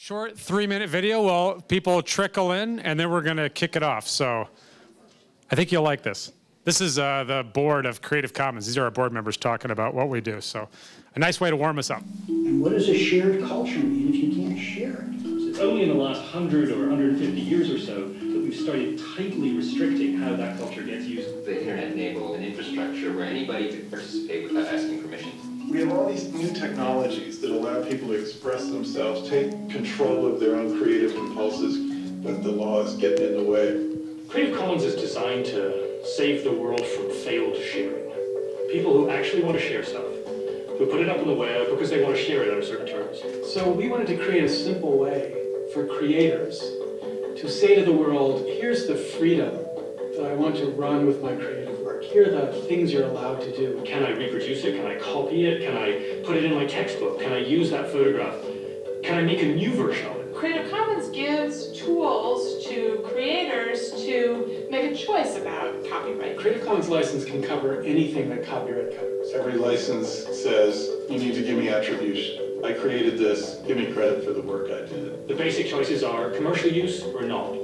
Short 3-minute video while people trickle in, and then we're going to kick it off. So I think you'll like this. This is the board of Creative Commons. These are our board members talking about what we do. So a nice way to warm us up. And what does a shared culture mean if you can't share it? It's only in the last 100 or 150 years or so that we've started tightly restricting how that culture gets used. The internet enabled an infrastructure where anybody could participate without asking permission. We have all these new technologies that allow people to express themselves, take control of their own creative impulses, but the laws get in the way. Creative Commons is designed to save the world from failed sharing. People who actually want to share stuff, who put it up on the web because they want to share it under certain terms. So we wanted to create a simple way for creators to say to the world, here's the freedom that I want to run with my creative work. Here are the things you're allowed to do. Can I reproduce it? Can I copy it? Can I put it in my textbook? Can I use that photograph? Can I make a new version of it? Creative Commons gives tools to creators to make a choice about copyright. Creative Commons license can cover anything that copyright covers. Every license says, you need to give me attribution. I created this, give me credit for the work I did. The basic choices are commercial use or not.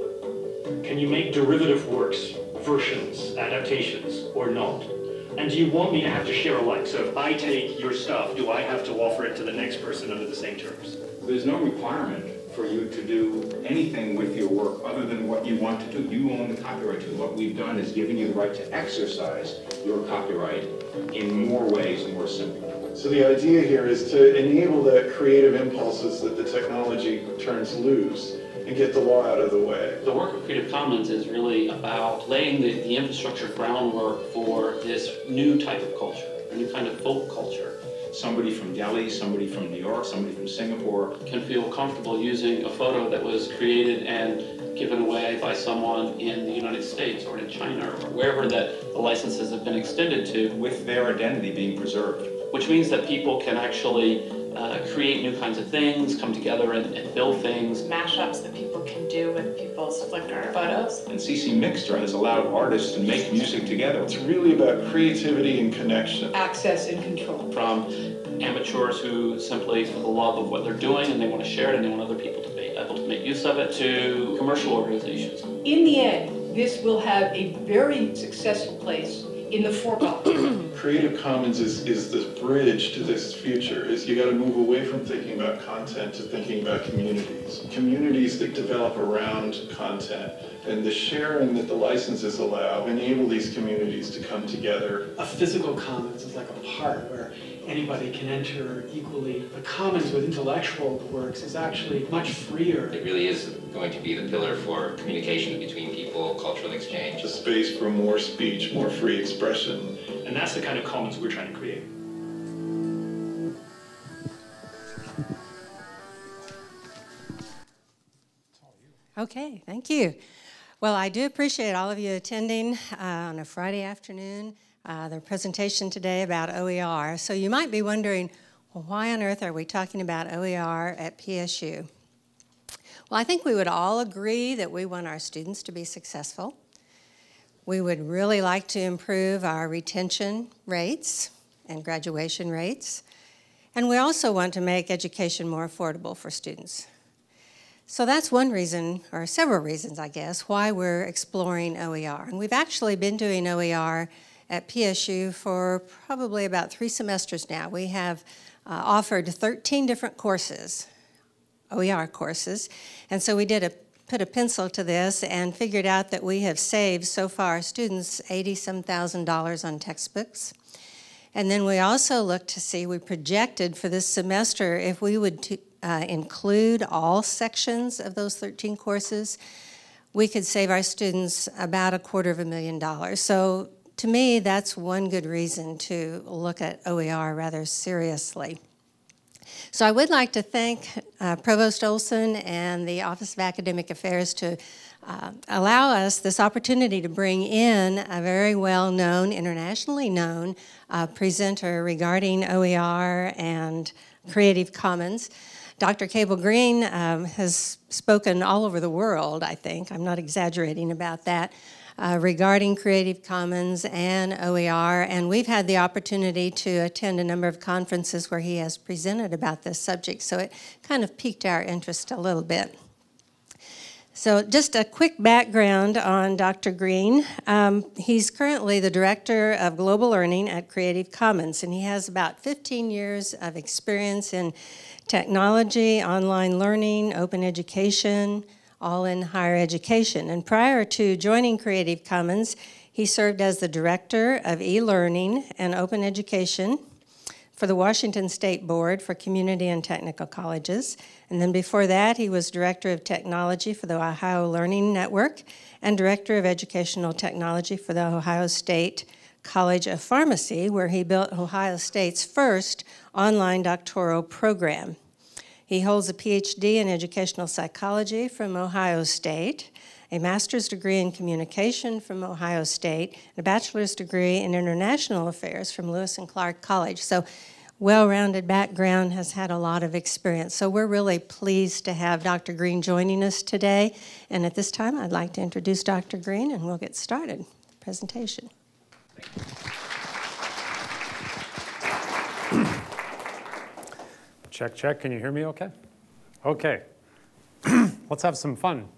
Can you make derivative works, versions, adaptations, or not? And do you want me to have to share alike? So if I take your stuff, do I have to offer it to the next person under the same terms? There's no requirement for you to do anything with your work other than what you want to do. You own the copyright to it. What we've done is given you the right to exercise your copyright in more ways, more simply. So the idea here is to enable the creative impulses that the technology turns loose and get the law out of the way. The work of Creative Commons is really about laying the infrastructure groundwork for this new type of culture, a new kind of folk culture. Somebody from Delhi, somebody from New York, somebody from Singapore Can feel comfortable using a photo that was created and given away by someone in the United States or in China or wherever that the licenses have been extended to, with their identity being preserved. which means that people can actually create new kinds of things, come together and build things. Mashups that people can do with people's Flickr photos. And CC Mixter has allowed artists to make music together. It's really about creativity and connection. Access and control. From amateurs who simply, for the love of what they're doing and they want to share it and they want other people to be able to make use of it, to commercial organizations. In the end, this will have a very successful place in the foreground. Creative Commons is this bridge to this future. Is you got to move away from thinking about content to thinking about communities. Communities that develop around content. And the sharing that the licenses allow enable these communities to come together. A physical commons is like a park where anybody can enter equally. The commons with intellectual works is actually much freer. It really is going to be the pillar for communication between people, cultural exchange. A space for more speech, more free expression. And that's the kind of commons we're trying to create. Okay, thank you. Well, I do appreciate all of you attending on a Friday afternoon, the presentation today about OER. So you might be wondering, well, why on earth are we talking about OER at PSU? Well, I think we would all agree that we want our students to be successful. We would really like to improve our retention rates and graduation rates. And we also want to make education more affordable for students. So that's one reason, or several reasons, I guess, why we're exploring OER. And we've actually been doing OER at PSU for probably about 3 semesters now. We have offered 13 different courses, OER courses. And so we put a pencil to this and figured out that we have saved so far students $80-some thousand on textbooks. And then we also looked to see, we projected for this semester if we would include all sections of those 13 courses, we could save our students about $250,000. So to me, that's one good reason to look at OER rather seriously. So I would like to thank Provost Olson and the Office of Academic Affairs to allow us this opportunity to bring in a very well-known, internationally known presenter regarding OER and Creative Commons. Dr. Cable Green has spoken all over the world, I think. I'm not exaggerating about that. regarding Creative Commons and OER, and we've had the opportunity to attend a number of conferences where he has presented about this subject, so it kind of piqued our interest a little bit. So just a quick background on Dr. Green. He's currently the Director of Global Learning at Creative Commons, and he has about 15 years of experience in technology, online learning, open education, all in higher education. And prior to joining Creative Commons, he served as the Director of E-Learning and Open Education for the Washington State Board for Community and Technical Colleges. And then before that, he was Director of Technology for the Ohio Learning Network and Director of Educational Technology for the Ohio State College of Pharmacy, where he built Ohio State's first online doctoral program. He holds a PhD in Educational Psychology from Ohio State, a master's degree in communication from Ohio State, and a bachelor's degree in international affairs from Lewis and Clark College. So well-rounded background, has had a lot of experience. So we're really pleased to have Dr. Green joining us today. And at this time, I'd like to introduce Dr. Green, and we'll get started. Presentation. Check, check. Can you hear me okay? Okay. Let's have some fun.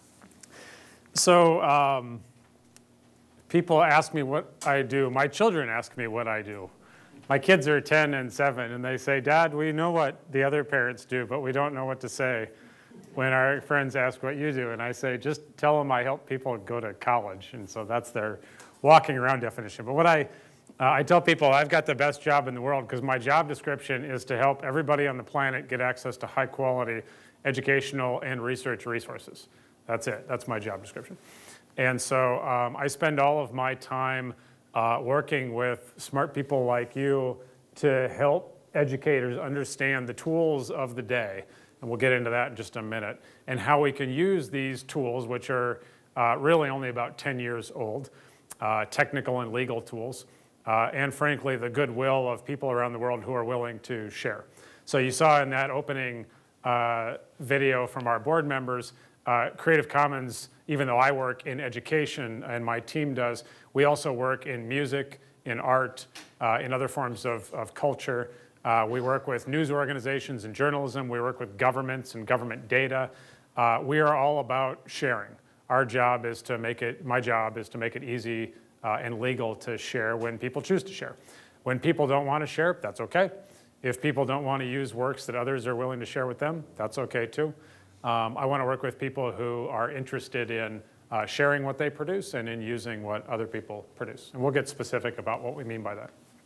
So people ask me what I do. My children ask me what I do. My kids are 10 and 7, and they say, Dad, we know what the other parents do, but we don't know what to say when our friends ask what you do. And I say, just tell them I help people go to college. And so that's their walking around definition. But what I tell people, I've got the best job in the world because my job description is to help everybody on the planet get access to high quality educational and research resources. That's it. That's my job description. And so I spend all of my time working with smart people like you to help educators understand the tools of the day. And we'll get into that in just a minute. And how we can use these tools, which are really only about 10 years old, technical and legal tools, and frankly, the goodwill of people around the world who are willing to share. So you saw in that opening video from our board members, Creative Commons, even though I work in education and my team does, we also work in music, in art, in other forms of culture. We work with news organizations and journalism. We work with governments and government data. We are all about sharing. Our job is to make it, my job is to make it easy and legal to share when people choose to share. When people don't want to share, that's okay. If people don't want to use works that others are willing to share with them, that's okay too. I want to work with people who are interested in sharing what they produce and in using what other people produce. And we'll get specific about what we mean by that.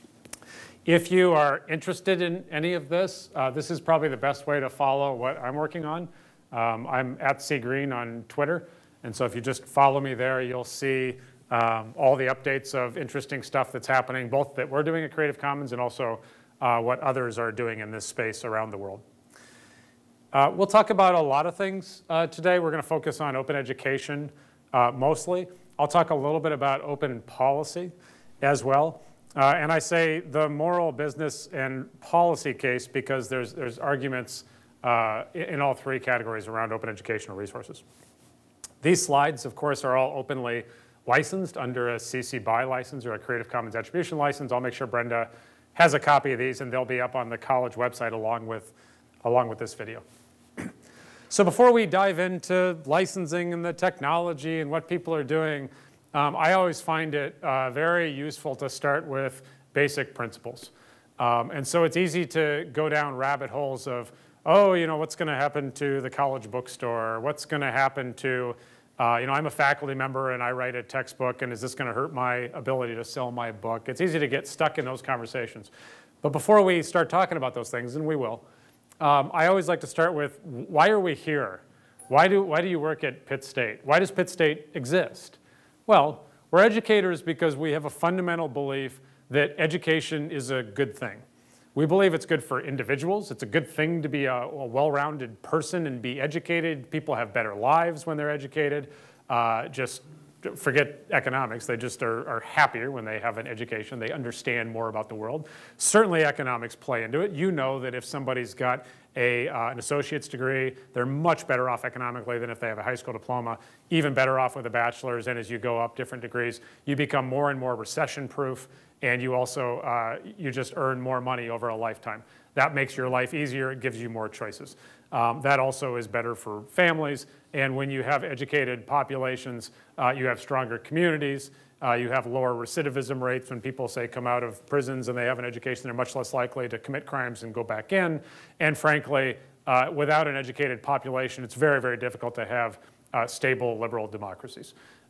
If you are interested in any of this, this is probably the best way to follow what I'm working on. I'm at @cgreen on Twitter. And so if you just follow me there, you'll see all the updates of interesting stuff that's happening, both that we're doing at Creative Commons and also what others are doing in this space around the world. We'll talk about a lot of things today. We're going to focus on open education mostly. I'll talk a little bit about open policy as well. And I say the moral, business, and policy case because there's arguments in all three categories around open educational resources. These slides, of course, are all openly licensed under a CC BY license or a Creative Commons attribution license. I'll make sure Brenda has a copy of these, and they'll be up on the college website along with this video. So before we dive into licensing and the technology and what people are doing, I always find it very useful to start with basic principles. And so it's easy to go down rabbit holes of, oh, you know, what's going to happen to the college bookstore? What's going to happen to, you know, I'm a faculty member and I write a textbook, and is this going to hurt my ability to sell my book? It's easy to get stuck in those conversations. But before we start talking about those things, and we will, I always like to start with, why are we here? Why do you work at Pitt State? Why does Pitt State exist? Well, we're educators because we have a fundamental belief that education is a good thing. We believe it's good for individuals. It's a good thing to be a well-rounded person and be educated. People have better lives when they're educated. Just forget economics. They just are happier when they have an education. They understand more about the world. Certainly economics play into it. You know that if somebody's got an associate's degree. They're much better off economically than if they have a high school diploma, even better off with a bachelor's. And as you go up different degrees, you become more and more recession-proof, and you also, you just earn more money over a lifetime. That makes your life easier. It gives you more choices. That also is better for families. And when you have educated populations, you have stronger communities. You have lower recidivism rates. When people, say, come out of prisons and they have an education, they're much less likely to commit crimes and go back in. And frankly, without an educated population, it's very, very difficult to have stable liberal democracies.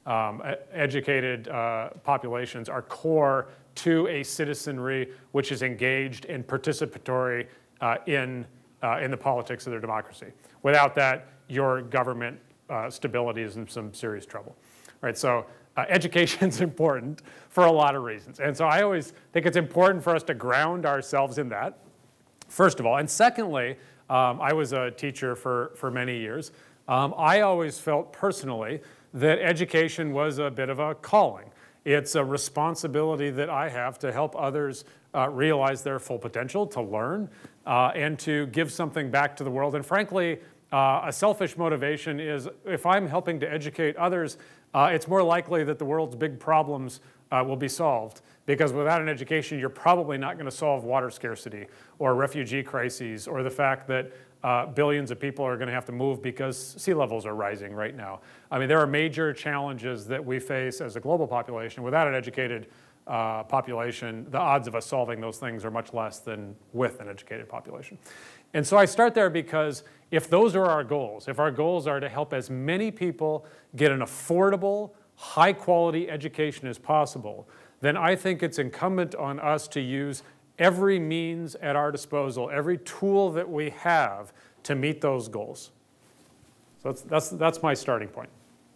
Educated populations are core to a citizenry which is engaged and participatory in the politics of their democracy. Without that, your government stability is in some serious trouble. Right? So education is important for a lot of reasons. And so I always think it's important for us to ground ourselves in that, first of all. And secondly, I was a teacher for many years. I always felt personally that education was a bit of a calling. It's a responsibility that I have to help others realize their full potential, to learn, and to give something back to the world. And frankly, a selfish motivation is if I'm helping to educate others, it's more likely that the world's big problems will be solved. Because without an education, you're probably not going to solve water scarcity or refugee crises or the fact that billions of people are going to have to move because sea levels are rising right now. I mean, there are major challenges that we face as a global population. Without an educated population, the odds of us solving those things are much less than with an educated population. And so I start there because if those are our goals, if our goals are to help as many people get an affordable, high-quality education as possible, then I think it's incumbent on us to use every means at our disposal, every tool that we have to meet those goals. So that's my starting point.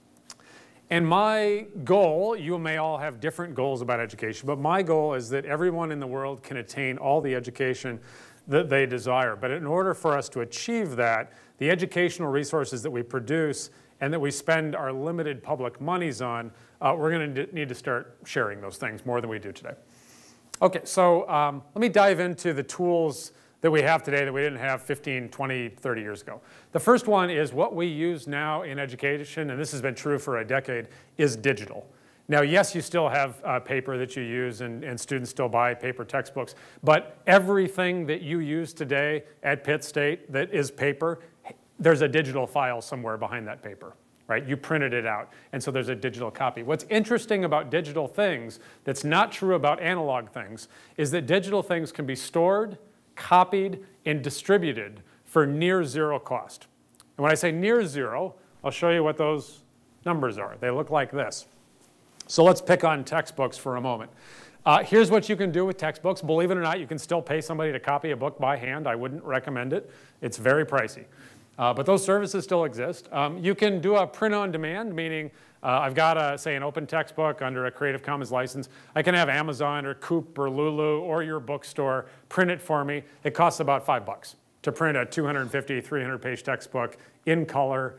And my goal, you may all have different goals about education, but my goal is that everyone in the world can attain all the education that they desire. But in order for us to achieve that, the educational resources that we produce and that we spend our limited public monies on, we're going to need to start sharing those things more than we do today. Okay, so let me dive into the tools that we have today that we didn't have 15, 20, 30 years ago. The first one is what we use now in education, and this has been true for a decade, is digital. Now, yes, you still have paper that you use, and students still buy paper textbooks, but everything that you use today at Pitt State that is paper, there's a digital file somewhere behind that paper. Right? You printed it out, and so there's a digital copy. What's interesting about digital things that's not true about analog things is that digital things can be stored, copied, and distributed for near zero cost. And when I say near zero, I'll show you what those numbers are. They look like this. So let's pick on textbooks for a moment. Here's what you can do with textbooks. Believe it or not, you can still pay somebody to copy a book by hand. I wouldn't recommend it. It's very pricey. But those services still exist. You can do a print on demand, meaning I've got, say, an open textbook under a Creative Commons license. I can have Amazon or Coop or Lulu or your bookstore print it for me. It costs about $5 to print a 250, 300-page textbook in color.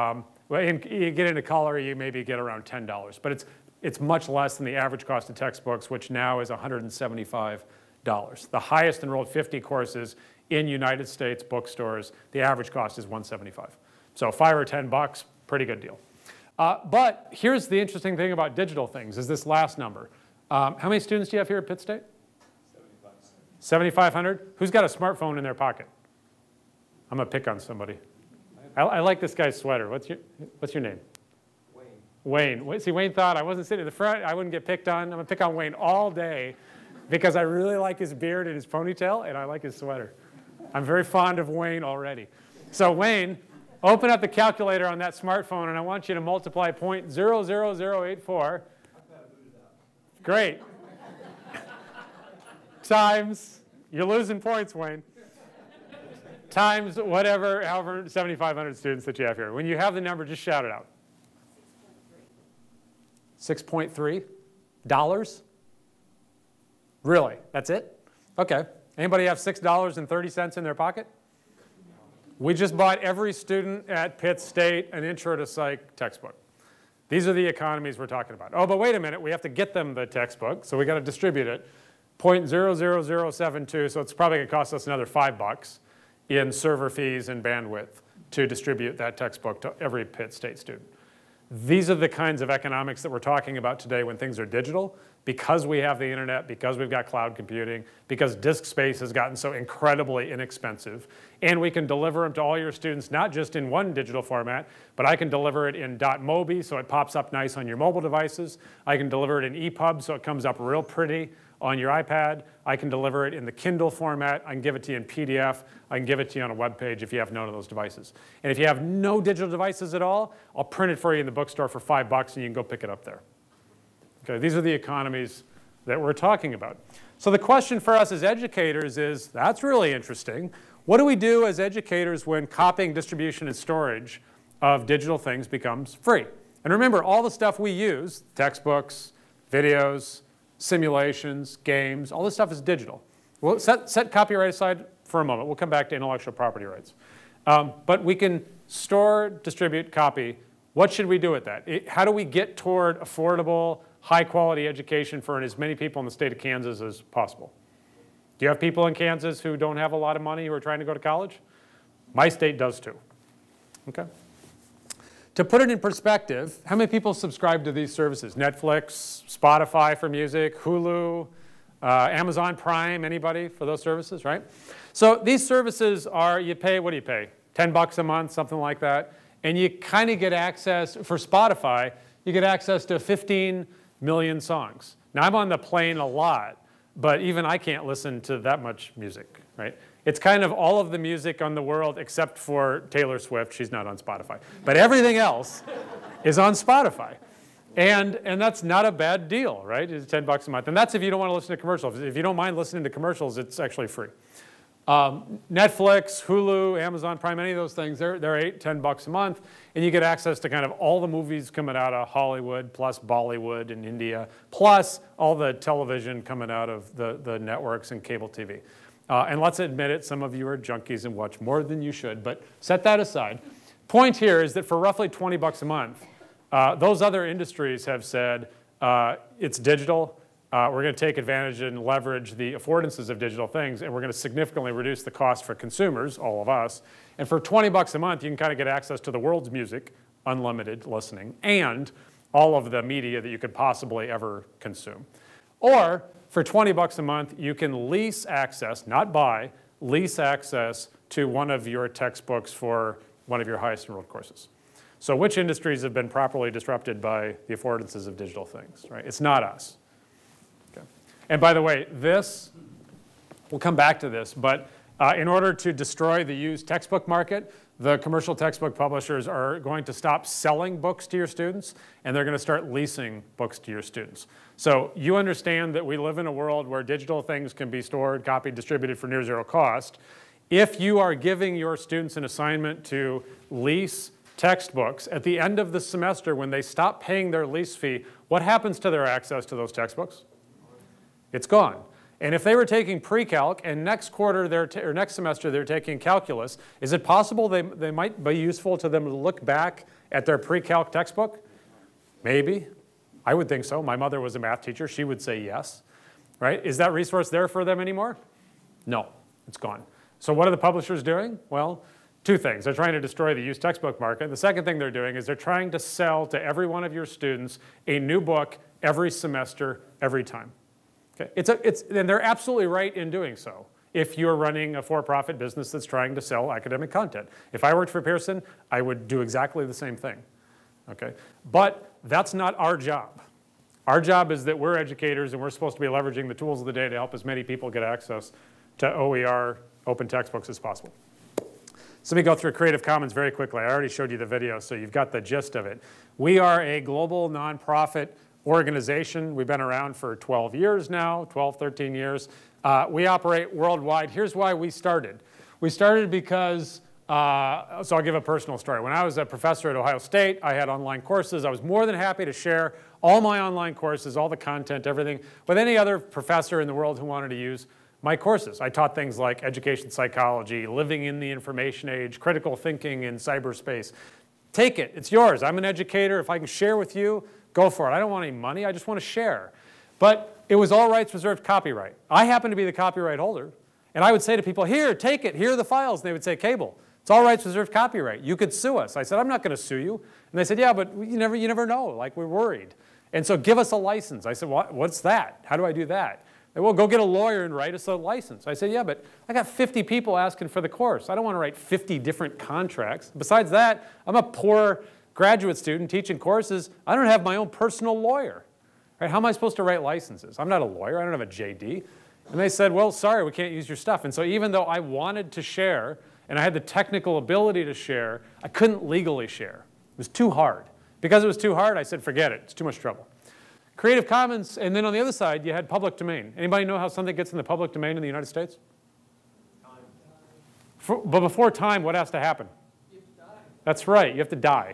You get into color, you maybe get around $10. But it's much less than the average cost of textbooks, which now is $175. The highest enrolled 50 courses in United States bookstores, the average cost is $175. So $5 or $10, pretty good deal. But here's the interesting thing about digital things, is this last number. How many students do you have here at Pitt State? 7,500. Who's got a smartphone in their pocket? I'm going to pick on somebody. I like this guy's sweater. What's your name? Wayne. See, Wayne thought I wasn't sitting in the front, I wouldn't get picked on. I'm going to pick on Wayne all day because I really like his beard and his ponytail, and I like his sweater. I'm very fond of Wayne already. So Wayne, open up the calculator on that smartphone, and I want you to multiply 0.00084. Great. Times, you're losing points, Wayne. Times whatever, however, 7,500 students that you have here. When you have the number, just shout it out. 6.3 dollars? Really? That's it? Okay. Anybody have $6.30 in their pocket? We just bought every student at Pitt State an Intro to Psych textbook. These are the economies we're talking about. Oh, but wait a minute. We have to get them the textbook, so we got to distribute it. 0.00072, so it's probably going to cost us another $5. in server fees and bandwidth to distribute that textbook to every Pitt State student. These are the kinds of economics that we're talking about today when things are digital, because we have the internet, because we've got cloud computing, because disk space has gotten so incredibly inexpensive, and we can deliver them to all your students, not just in one digital format, but I can deliver it in .mobi, so it pops up nice on your mobile devices. I can deliver it in EPUB, so it comes up real pretty on your iPad. I can deliver it in the Kindle format. I can give it to you in PDF. I can give it to you on a web page if you have none of those devices. And if you have no digital devices at all, I'll print it for you in the bookstore for $5 and you can go pick it up there. Okay, these are the economies that we're talking about. So the question for us as educators is, that's really interesting. What do we do as educators when copying, distribution, and storage of digital things becomes free? And remember, all the stuff we use, textbooks, videos, simulations, games, all this stuff is digital. We'll set copyright aside for a moment. We'll come back to intellectual property rights. But we can store, distribute, copy. What should we do with that? How do we get toward affordable, high-quality education for as many people in the state of Kansas as possible? Do you have people in Kansas who don't have a lot of money who are trying to go to college? My state does too. Okay. To put it in perspective, how many people subscribe to these services? Netflix, Spotify for music, Hulu, Amazon Prime, anybody for those services, right? So these services are, you pay, what do you pay? $10 a month, something like that. And you kind of get access, for Spotify, you get access to 15 million songs. Now I'm on the plane a lot, but even I can't listen to that much music, right? It's kind of all of the music on the world except for Taylor Swift. She's not on Spotify. But everything else is on Spotify. And that's not a bad deal, right? It's $10 a month. And that's if you don't want to listen to commercials. If you don't mind listening to commercials, it's actually free. Netflix, Hulu, Amazon Prime, any of those things, they're $8, $10 a month. And you get access to kind of all the movies coming out of Hollywood, plus Bollywood in India, plus all the television coming out of the networks and cable TV. And let's admit it, some of you are junkies and watch more than you should, but set that aside. Point here is that for roughly $20 a month, those other industries have said it's digital. We're going to take advantage and leverage the affordances of digital things, and we're going to significantly reduce the cost for consumers, all of us. And for $20 a month, you can kind of get access to the world's music, unlimited listening, and all of the media that you could possibly ever consume. Or for $20 a month, you can lease access, not buy, lease access to one of your textbooks for one of your highest enrolled courses. So which industries have been properly disrupted by the affordances of digital things, right? It's not us. Okay. And by the way, we'll come back to this, but in order to destroy the used textbook market, the commercial textbook publishers are going to stop selling books to your students, and they're going to start leasing books to your students. So you understand that we live in a world where digital things can be stored, copied, distributed for near zero cost. If you are giving your students an assignment to lease textbooks, at the end of the semester when they stop paying their lease fee, what happens to their access to those textbooks? It's gone. And if they were taking pre-calc and next quarter or next semester they're taking calculus, is it possible they might be useful to them to look back at their pre-calc textbook? Maybe. I would think so. My mother was a math teacher. She would say yes. Right? Is that resource there for them anymore? No, it's gone. So what are the publishers doing? Well, two things. They're trying to destroy the used textbook market. The second thing they're doing is they're trying to sell to every one of your students a new book every semester, every time. Okay. And they're absolutely right in doing so if you're running a for-profit business that's trying to sell academic content. If I worked for Pearson, I would do exactly the same thing. Okay. But that's not our job. Our job is that we're educators and we're supposed to be leveraging the tools of the day to help as many people get access to OER open textbooks as possible. So let me go through Creative Commons very quickly. I already showed you the video, so you've got the gist of it. We are a global nonprofit organization. We've been around for 12 years now, 12, 13 years. We operate worldwide. Here's why we started. We started because, so I'll give a personal story. When I was a professor at Ohio State, I had online courses. I was more than happy to share all my online courses, all the content, everything, with any other professor in the world who wanted to use my courses. I taught things like education psychology, living in the information age, critical thinking in cyberspace. Take it. It's yours. I'm an educator. If I can share with you, go for it. I don't want any money. I just want to share. But it was all rights reserved copyright. I happen to be the copyright holder. And I would say to people, here, take it. Here are the files. And they would say, Cable, it's all rights reserved copyright. You could sue us. I said, I'm not going to sue you. And they said, yeah, but you never know. Like, we're worried. And so give us a license. I said, what's that? How do I do that? They, well, go get a lawyer and write us a license. I said, yeah, but I got 50 people asking for the course. I don't want to write 50 different contracts. Besides that, I'm a poor graduate student teaching courses. I don't have my own personal lawyer. Right? How am I supposed to write licenses? I'm not a lawyer. I don't have a JD. And they said, well, sorry, we can't use your stuff. And so even though I wanted to share and I had the technical ability to share, I couldn't legally share. It was too hard. Because it was too hard, I said, forget it. It's too much trouble. Creative Commons, and then on the other side, you had public domain. Anybody know how something gets in the public domain in the United States? But before time, what has to happen? You have to die. That's right, you have to die.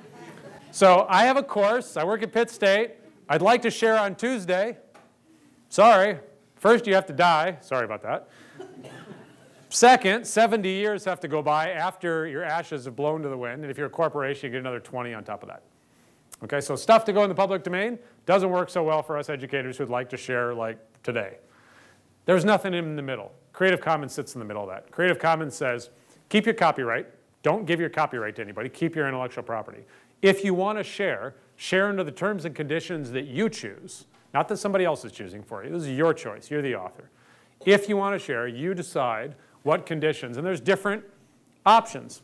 So I have a course. I work at Pitt State. I'd like to share on Tuesday. Sorry. First, you have to die. Sorry about that. Second, 70 years have to go by after your ashes have blown to the wind. And if you're a corporation, you get another 20 on top of that. Okay, so stuff to go in the public domain doesn't work so well for us educators who'd like to share like today. There's nothing in the middle. Creative Commons sits in the middle of that. Creative Commons says, keep your copyright. Don't give your copyright to anybody. Keep your intellectual property. If you want to share, share under the terms and conditions that you choose, not that somebody else is choosing for you. This is your choice. You're the author. If you want to share, you decide what conditions, and there's different options.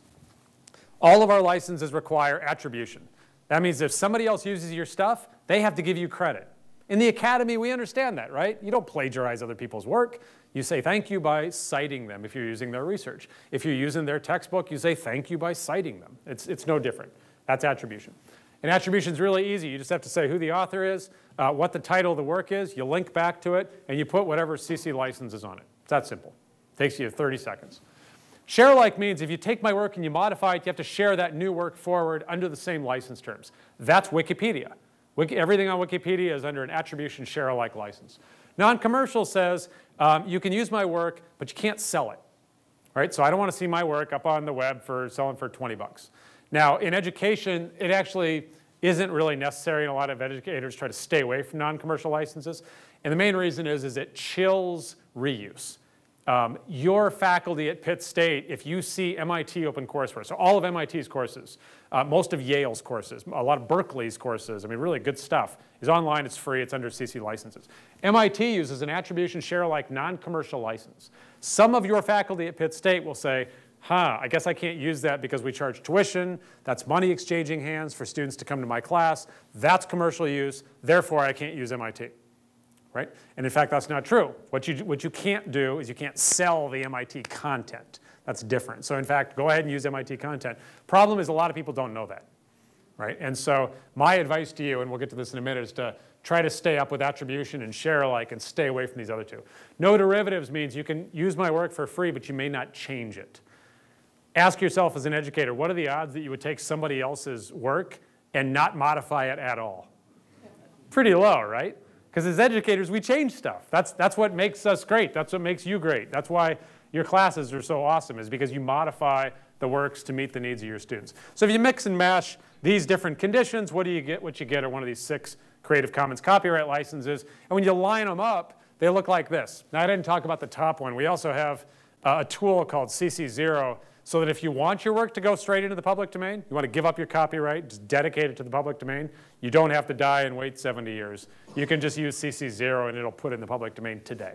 All of our licenses require attribution. That means if somebody else uses your stuff, they have to give you credit. In the academy, we understand that, right? You don't plagiarize other people's work. You say thank you by citing them if you're using their research. If you're using their textbook, you say thank you by citing them. It's no different. That's attribution. And attribution is really easy. You just have to say who the author is, what the title of the work is, you link back to it, and you put whatever CC license is on it. It's that simple. Takes you 30 seconds. Share alike means if you take my work and you modify it, you have to share that new work forward under the same license terms. That's Wikipedia. Everything on Wikipedia is under an attribution share alike license. Non-commercial says you can use my work, but you can't sell it. Right? So I don't want to see my work up on the web for selling for 20 bucks. Now, in education, it actually isn't really necessary, and a lot of educators try to stay away from non-commercial licenses. And the main reason is it chills reuse. Your faculty at Pitt State, if you see MIT OpenCourseWare, so all of MIT's courses, most of Yale's courses, a lot of Berkeley's courses, I mean, really good stuff, is online, it's free, it's under CC licenses. MIT uses an attribution share-alike non-commercial license. Some of your faculty at Pitt State will say, I guess I can't use that because we charge tuition, that's money exchanging hands for students to come to my class, that's commercial use, therefore I can't use MIT. Right? And in fact, that's not true. What you can't do is you can't sell the MIT content. That's different. So in fact, go ahead and use MIT content. Problem is a lot of people don't know that. Right? And so my advice to you, and we'll get to this in a minute, is to try to stay up with attribution and share alike and stay away from these other two. No derivatives means you can use my work for free, but you may not change it. Ask yourself as an educator, what are the odds that you would take somebody else's work and not modify it at all? Pretty low, right? Because as educators, we change stuff. That's what makes us great. That's what makes you great. That's why your classes are so awesome, is because you modify the works to meet the needs of your students. So if you mix and mash these different conditions, what do you get? What you get are one of these 6 Creative Commons copyright licenses. And when you line them up, they look like this. Now, I didn't talk about the top one. We also have a tool called CC0, so that if you want your work to go straight into the public domain, you want to give up your copyright, just dedicate it to the public domain, you don't have to die and wait 70 years. You can just use CC0 and it'll put it in the public domain today.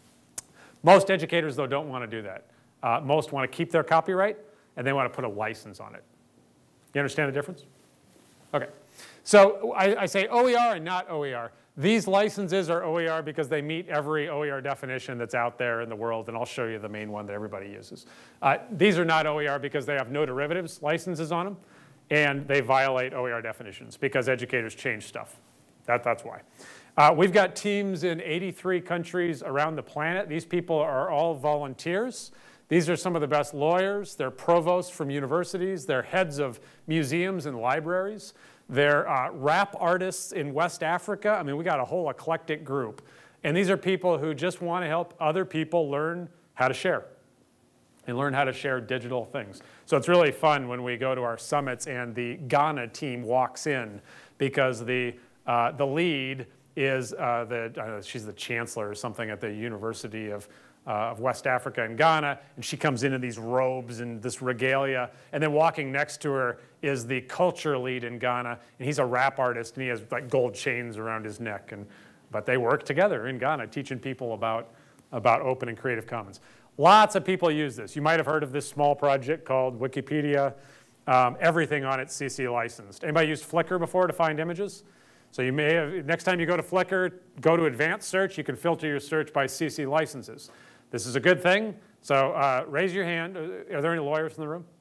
Most educators, though, don't want to do that. Most want to keep their copyright and they want to put a license on it. You understand the difference? Okay. So I say OER and not OER. These licenses are OER because they meet every OER definition that's out there in the world, and I'll show you the main one that everybody uses. These are not OER because they have no derivatives licenses on them, and they violate OER definitions because educators change stuff. That's why. We've got teams in 83 countries around the planet. These people are all volunteers. These are some of the best lawyers. They're provosts from universities. They're heads of museums and libraries. They're rap artists in West Africa. I mean, we got a whole eclectic group. And these are people who just want to help other people learn how to share and learn how to share digital things. So it's really fun when we go to our summits and the Ghana team walks in because the lead is, she's the chancellor or something at the University of of West Africa and Ghana, and she comes in these robes and this regalia, and then walking next to her is the culture lead in Ghana, and he's a rap artist, and he has like gold chains around his neck, but they work together in Ghana, teaching people about open and Creative Commons. Lots of people use this. You might have heard of this small project called Wikipedia. Everything on it's CC licensed. Anybody used Flickr before to find images? So you may have, next time you go to Flickr, go to advanced search, you can filter your search by CC licenses. This is a good thing. So raise your hand. Are there any lawyers in the room?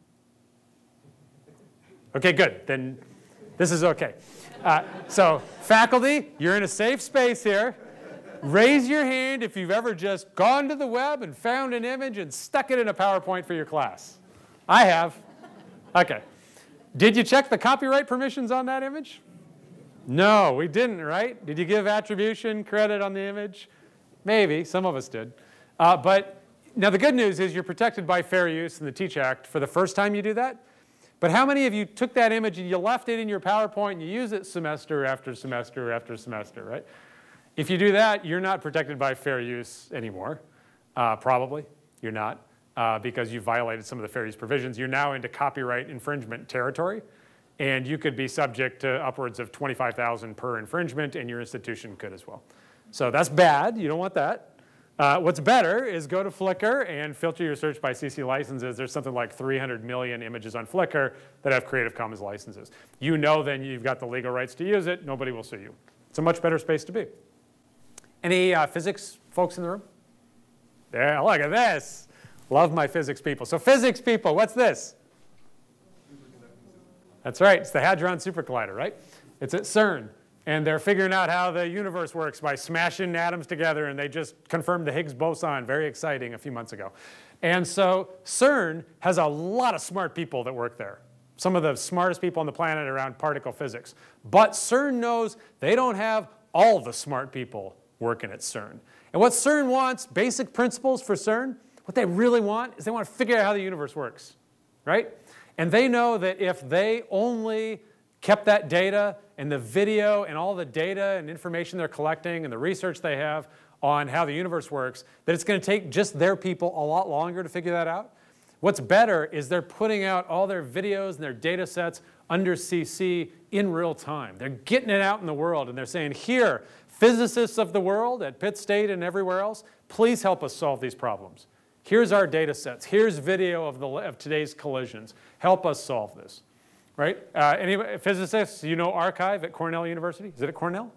Okay, good. Then this is okay. So faculty, you're in a safe space here. Raise your hand if you've ever just gone to the web and found an image and stuck it in a PowerPoint for your class. I have. Okay. Did you check the copyright permissions on that image? No, we didn't, right? Did you give attribution credit on the image? Maybe. Some of us did. But now the good news is you're protected by fair use in the Teach Act for the first time you do that. But how many of you took that image and you left it in your PowerPoint and you use it semester after semester after semester, right? If you do that, you're not protected by fair use anymore. Probably. You're not. Because you violated some of the fair use provisions. You're now into copyright infringement territory. And you could be subject to upwards of $25,000 per infringement, and your institution could as well. So that's bad. You don't want that. What's better is go to Flickr and filter your search by CC licenses. There's something like 300 million images on Flickr that have Creative Commons licenses. You know then you've got the legal rights to use it. Nobody will sue you. It's a much better space to be. Any physics folks in the room? Yeah, look at this. Love my physics people. So physics people, what's this? That's right. It's the Hadron Super Collider, right? It's at CERN. And they're figuring out how the universe works by smashing atoms together. And they just confirmed the Higgs boson. Very exciting a few months ago. And so CERN has a lot of smart people that work there. Some of the smartest people on the planet around particle physics. But CERN knows they don't have all the smart people working at CERN. And what CERN wants, basic principles for CERN, what they really want is they want to figure out how the universe works, right? And they know that if they only kept that data and the video and all the data and information they're collecting and the research they have on how the universe works, that it's going to take just their people a lot longer to figure that out. What's better is they're putting out all their videos and their data sets under CC in real time. They're getting it out in the world, and they're saying, here, physicists of the world at Pitt State and everywhere else, please help us solve these problems. Here's our data sets. Here's video of today's collisions. Help us solve this, right? Any physicists, you know Archive at Cornell University? Is it at Cornell?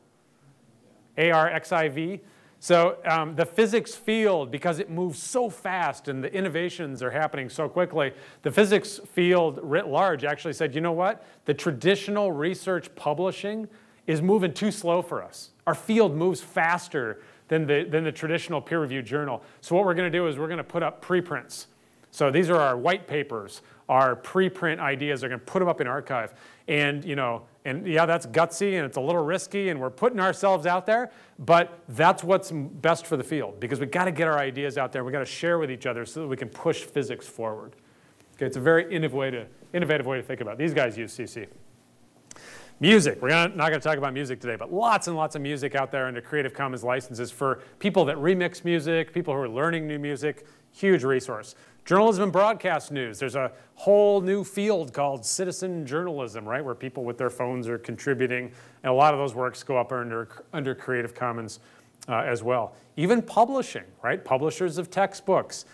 ARXIV. So the physics field, because it moves so fast and the innovations are happening so quickly, the physics field writ large actually said, you know what? The traditional research publishing is moving too slow for us. Our field moves faster than the traditional peer-reviewed journal. So what we're going to do is we're going to put up preprints. So these are our white papers, our preprint ideas. They're going to put them up in Archive. And, you know, and yeah, that's gutsy and it's a little risky and we're putting ourselves out there, but that's what's best for the field because we've got to get our ideas out there. We've got to share with each other so that we can push physics forward. Okay, it's a very innovative way to think about it. These guys use CC. Music. We're not going to talk about music today, but lots and lots of music out there under Creative Commons licenses for people that remix music, people who are learning new music. Huge resource. Journalism and broadcast news. There's a whole new field called citizen journalism, right, where people with their phones are contributing, and a lot of those works go up under Creative Commons as well. Even publishing, right? Publishers of textbooks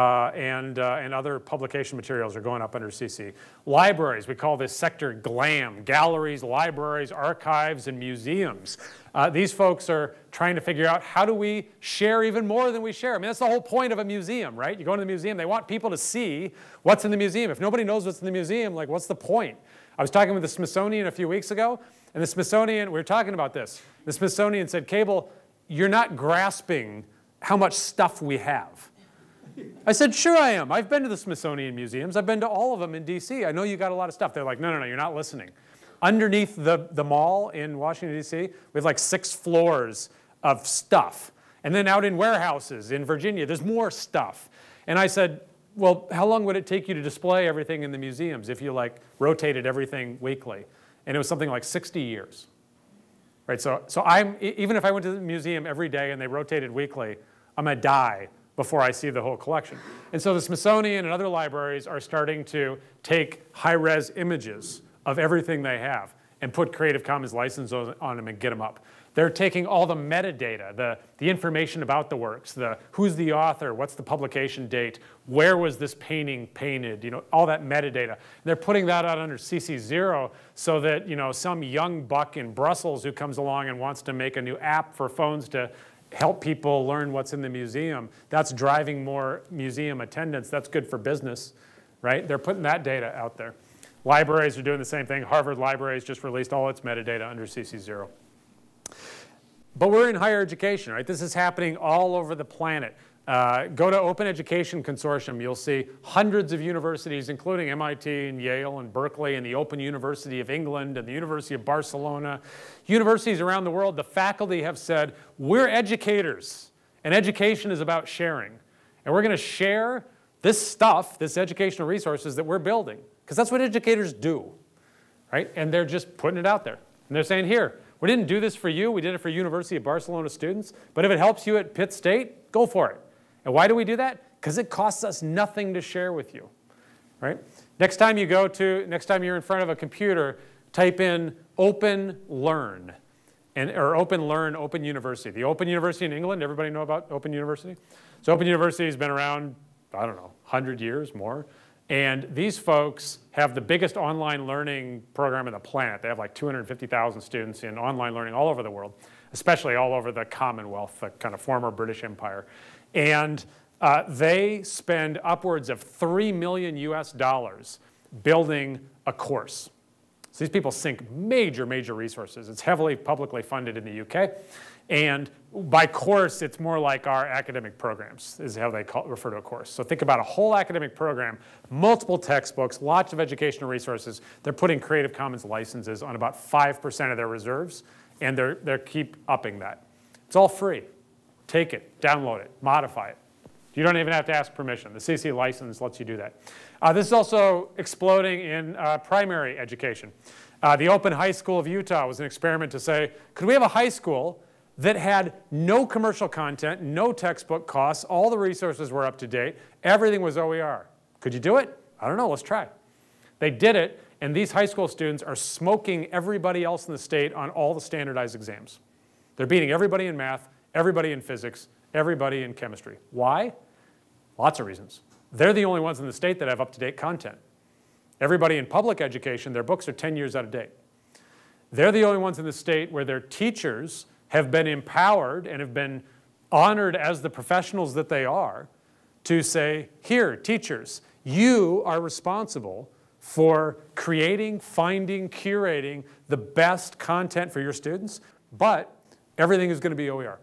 and other publication materials are going up under CC. Libraries, we call this sector GLAM, galleries, libraries, archives, and museums. These folks are trying to figure out how do we share even more than we share. I mean, that's the whole point of a museum, right? You go into the museum, they want people to see what's in the museum. If nobody knows what's in the museum, like, what's the point? I was talking with the Smithsonian a few weeks ago, and the Smithsonian, we were talking about this. The Smithsonian said, Cable, you're not grasping how much stuff we have. I said, sure I am. I've been to the Smithsonian museums. I've been to all of them in DC. I know you got a lot of stuff. They're like, no, you're not listening. Underneath the mall in Washington, DC, we have like 6 floors of stuff. And then out in warehouses in Virginia, there's more stuff. And I said, well, how long would it take you to display everything in the museums if you like rotated everything weekly? And it was something like 60 years. Right, so even if I went to the museum every day and they rotated weekly, I'm going to die before I see the whole collection. And so the Smithsonian and other libraries are starting to take high-res images of everything they have and put Creative Commons license on them and get them up. They're taking all the metadata, the information about the works, who's the author, what's the publication date, where was this painting painted, all that metadata. They're putting that out under CC0 so that some young buck in Brussels who comes along and wants to make a new app for phones to help people learn what's in the museum, that's driving more museum attendance. That's good for business, right? They're putting that data out there. Libraries are doing the same thing. Harvard Libraries just released all its metadata under CC0. But we're in higher education, right? This is happening all over the planet. Go to Open Education Consortium. You'll see hundreds of universities, including MIT and Yale and Berkeley and the Open University of England and the University of Barcelona. Universities around the world, the faculty have said, we're educators, and education is about sharing. And we're going to share this stuff, this educational resources that we're building, because that's what educators do, right? And they're just putting it out there. And they're saying, here, we didn't do this for you. We did it for University of Barcelona students. But if it helps you at Pitt State, go for it. And why do we do that? Because it costs us nothing to share with you, right? Next time you're in front of a computer, type in Open Learn, or Open Learn, Open University. The Open University in England, everybody know about Open University? So Open University has been around, I don't know, 100 years, more. And these folks have the biggest online learning program on the planet. They have like 250,000 students in online learning all over the world, especially all over the Commonwealth, the kind of former British Empire. And they spend upwards of $3 million US building a course. So these people sink major, major resources. It's heavily publicly funded in the UK. And by course, it's more like our academic programs is how they refer to a course. So think about a whole academic program, multiple textbooks, lots of educational resources. They're putting Creative Commons licenses on about 5% of their reserves, and they keep upping that. It's all free. Take it, download it, modify it. You don't even have to ask permission. The CC license lets you do that. This is also exploding in primary education. The Open High School of Utah was an experiment to say, could we have a high school that had no commercial content, no textbook costs, all the resources were up to date, everything was OER. Could you do it? I don't know, let's try. They did it, and these high school students are smoking everybody else in the state on all the standardized exams. They're beating everybody in math, everybody in physics, everybody in chemistry. Why? Lots of reasons. They're the only ones in the state that have up-to-date content. Everybody in public education, their books are 10 years out of date. They're the only ones in the state where their teachers have been empowered and have been honored as the professionals that they are to say, here, teachers, you are responsible for creating, finding, curating the best content for your students, but everything is going to be OER.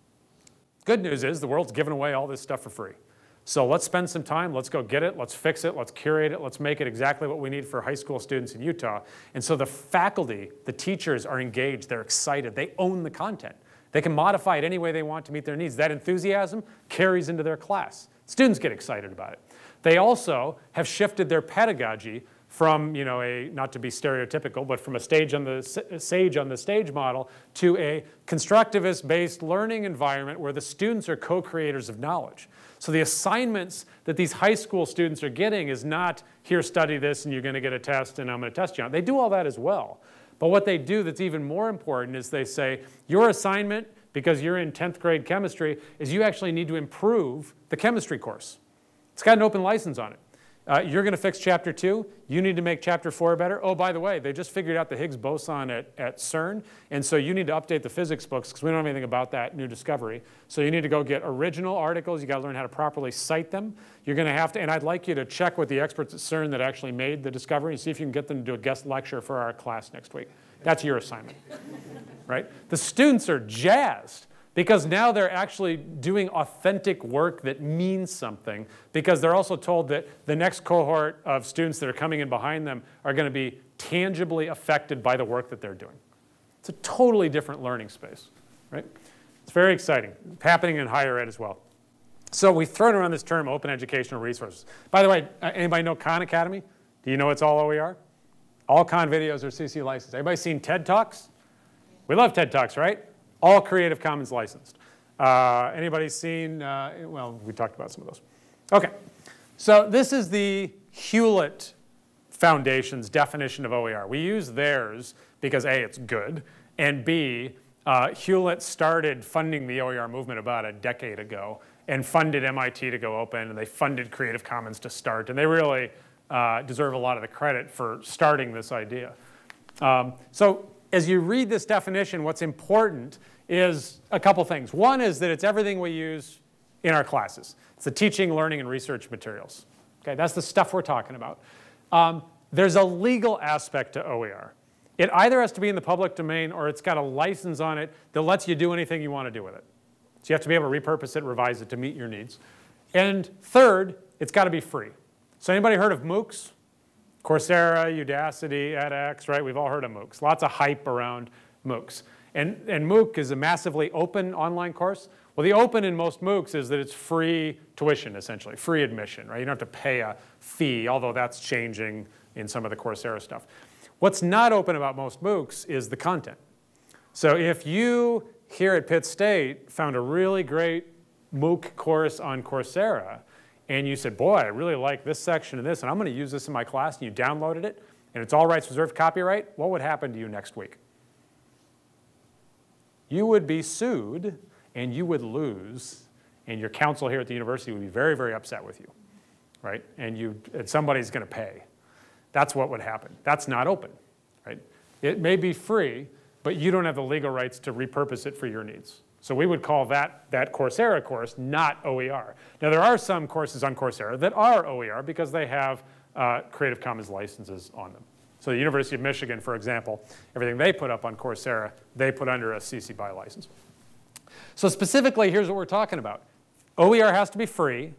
Good news is the world's giving away all this stuff for free. So let's spend some time, let's go get it, let's fix it, let's curate it, let's make it exactly what we need for high school students in Utah. And so the faculty, the teachers are engaged, they're excited, they own the content. They can modify it any way they want to meet their needs. That enthusiasm carries into their class. Students get excited about it. They also have shifted their pedagogy from, not to be stereotypical, but from a sage on the stage model to a constructivist-based learning environment where the students are co-creators of knowledge. So the assignments that these high school students are getting is not, here, study this, and you're going to get a test, and I'm going to test you on it. They do all that as well. But what they do that's even more important is they say, your assignment, because you're in 10th grade chemistry, is you actually need to improve the chemistry course. It's got an open license on it. You're going to fix chapter 2. You need to make chapter 4 better. Oh, by the way, they just figured out the Higgs boson at CERN, and so you need to update the physics books because we don't have anything about that new discovery. So you need to go get original articles. You got to learn how to properly cite them. You're going to have to, and I'd like you to check with the experts at CERN that actually made the discovery and see if you can get them to do a guest lecture for our class next week. That's your assignment, right? The students are jazzed, because now they're actually doing authentic work that means something, because they're also told that the next cohort of students that are coming in behind them are going to be tangibly affected by the work that they're doing. It's a totally different learning space, right? It's very exciting. It's happening in higher ed as well. So we've thrown around this term, open educational resources. By the way, anybody know Khan Academy? Do you know it's all OER? All Khan videos are CC licensed. Everybody seen TED Talks? We love TED Talks, right? All Creative Commons licensed. Anybody seen, well, we talked about some of those. Okay, so this is the Hewlett Foundation's definition of OER. We use theirs because A, it's good, and B, Hewlett started funding the OER movement about a decade ago and funded MIT to go open, and they funded Creative Commons to start, and they really deserve a lot of the credit for starting this idea. So as you read this definition, what's important is a couple things. One is that it's everything we use in our classes. It's the teaching, learning, and research materials. Okay, that's the stuff we're talking about. There's a legal aspect to OER. It either has to be in the public domain or it's got a license on it that lets you do anything you want to do with it. So you have to be able to repurpose it, revise it to meet your needs. And third, it's got to be free. So anybody heard of MOOCs? Coursera, Udacity, edX, right? We've all heard of MOOCs. Lots of hype around MOOCs. And MOOC is a massively open online course. Well, the open in most MOOCs is that it's free tuition, essentially, free admission, right? You don't have to pay a fee, although that's changing in some of the Coursera stuff. What's not open about most MOOCs is the content. So if you here at Pitt State found a really great MOOC course on Coursera, and you said, boy, I really like this section of this, and I'm going to use this in my class, and you downloaded it, and it's all rights reserved copyright, what would happen to you next week? You would be sued, and you would lose, and your counsel here at the university would be very, very upset with you, right? And somebody's going to pay. That's what would happen. That's not open, right? It may be free, but you don't have the legal rights to repurpose it for your needs. So we would call that Coursera course not OER. Now, there are some courses on Coursera that are OER because they have Creative Commons licenses on them. So the University of Michigan, for example, everything they put up on Coursera, they put under a CC BY license. So specifically, here's what we're talking about. OER has to be free,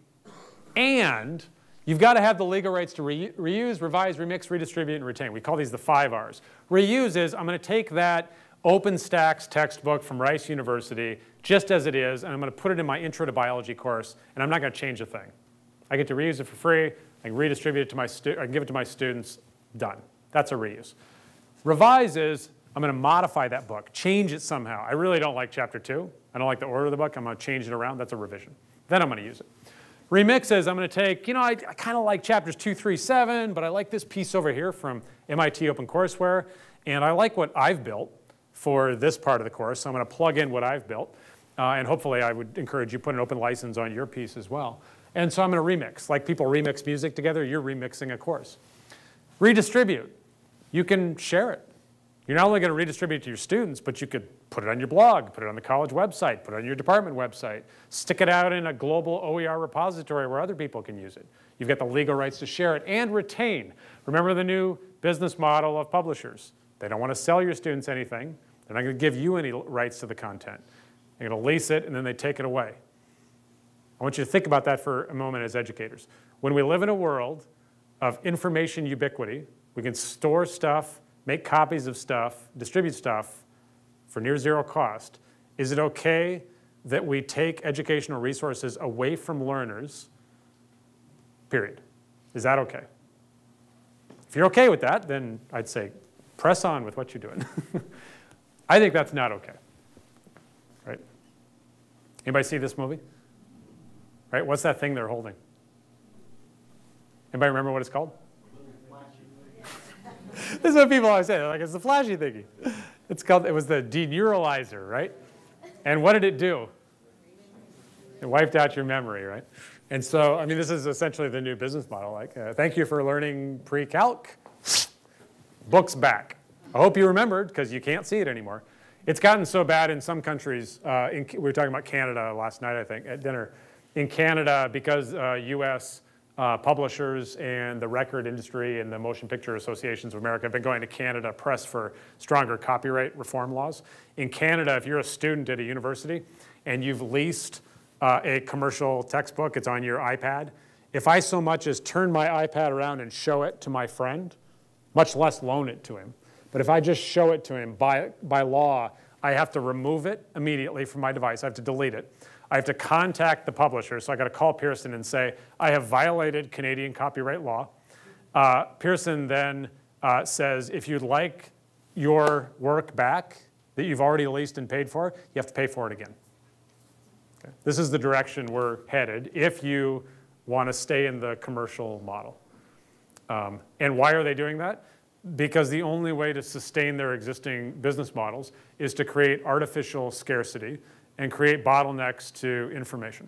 and you've got to have the legal rights to reuse, revise, remix, redistribute, and retain. We call these the 5 R's. Reuse is, I'm going to take that OpenStax textbook from Rice University just as it is, and I'm going to put it in my Intro to Biology course, and I'm not going to change a thing. I get to reuse it for free. I can redistribute it to I can give it to my students. Done. That's a reuse. Revise is, I'm going to modify that book, change it somehow. I really don't like chapter 2. I don't like the order of the book. I'm going to change it around. That's a revision. Then I'm going to use it. Remix is, I'm going to take, I kind of like chapters 2, 3, 7, but I like this piece over here from MIT OpenCourseWare, and I like what I've built for this part of the course, so I'm going to plug in what I've built, and hopefully I would encourage you to put an open license on your piece as well. And so I'm going to remix. Like people remix music together, you're remixing a course. Redistribute. You can share it. You're not only going to redistribute it to your students, but you could put it on your blog, put it on the college website, put it on your department website, stick it out in a global OER repository where other people can use it. You've got the legal rights to share it and retain. Remember the new business model of publishers. They don't want to sell your students anything. They're not going to give you any rights to the content. They're going to lease it, and then they take it away. I want you to think about that for a moment as educators. When we live in a world of information ubiquity, we can store stuff, make copies of stuff, distribute stuff for near zero cost. Is it okay that we take educational resources away from learners, period? Is that okay? If you're okay with that, then I'd say press on with what you're doing. I think that's not okay, right? Anybody see this movie? Right, what's that thing they're holding? Anybody remember what it's called? This is what people always say. They're like, it's the flashy thingy. It was the deneuralizer, right? And what did it do? It wiped out your memory, right? And so, I mean, this is essentially the new business model. Like, thank you for learning pre-calc. Books back. I hope you remembered, because you can't see it anymore. It's gotten so bad in some countries. We were talking about Canada last night, I think, at dinner. In Canada, because US publishers and the record industry and the Motion Picture Associations of America have been going to Canada press for stronger copyright reform laws. In Canada, if you're a student at a university and you've leased a commercial textbook, it's on your iPad. If I so much as turn my iPad around and show it to my friend, much less loan it to him, but if I just show it to him, by law, I have to remove it immediately from my device. I have to delete it. I have to contact the publisher, so I got to call Pearson and say, I have violated Canadian copyright law. Pearson then says, if you'd like your work back that you've already leased and paid for, you have to pay for it again. Okay? This is the direction we're headed if you want to stay in the commercial model. And why are they doing that? Because the only way to sustain their existing business models is to create artificial scarcity and create bottlenecks to information.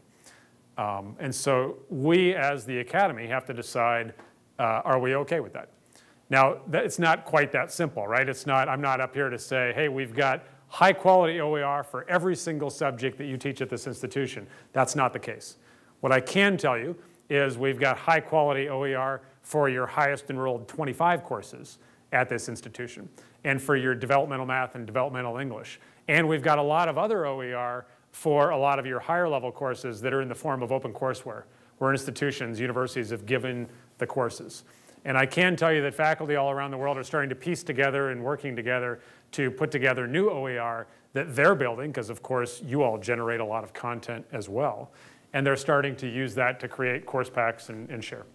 And so we, as the academy, have to decide, are we okay with that? Now, it's not quite that simple, right? It's not, I'm not up here to say, hey, we've got high quality OER for every single subject that you teach at this institution. That's not the case. What I can tell you is we've got high quality OER for your highest enrolled 25 courses at this institution, and for your developmental math and developmental English. And we've got a lot of other OER for a lot of your higher level courses that are in the form of open courseware, where institutions, universities have given the courses. And I can tell you that faculty all around the world are starting to piece together and working together to put together new OER that they're building, because of course you all generate a lot of content as well. And they're starting to use that to create course packs and share.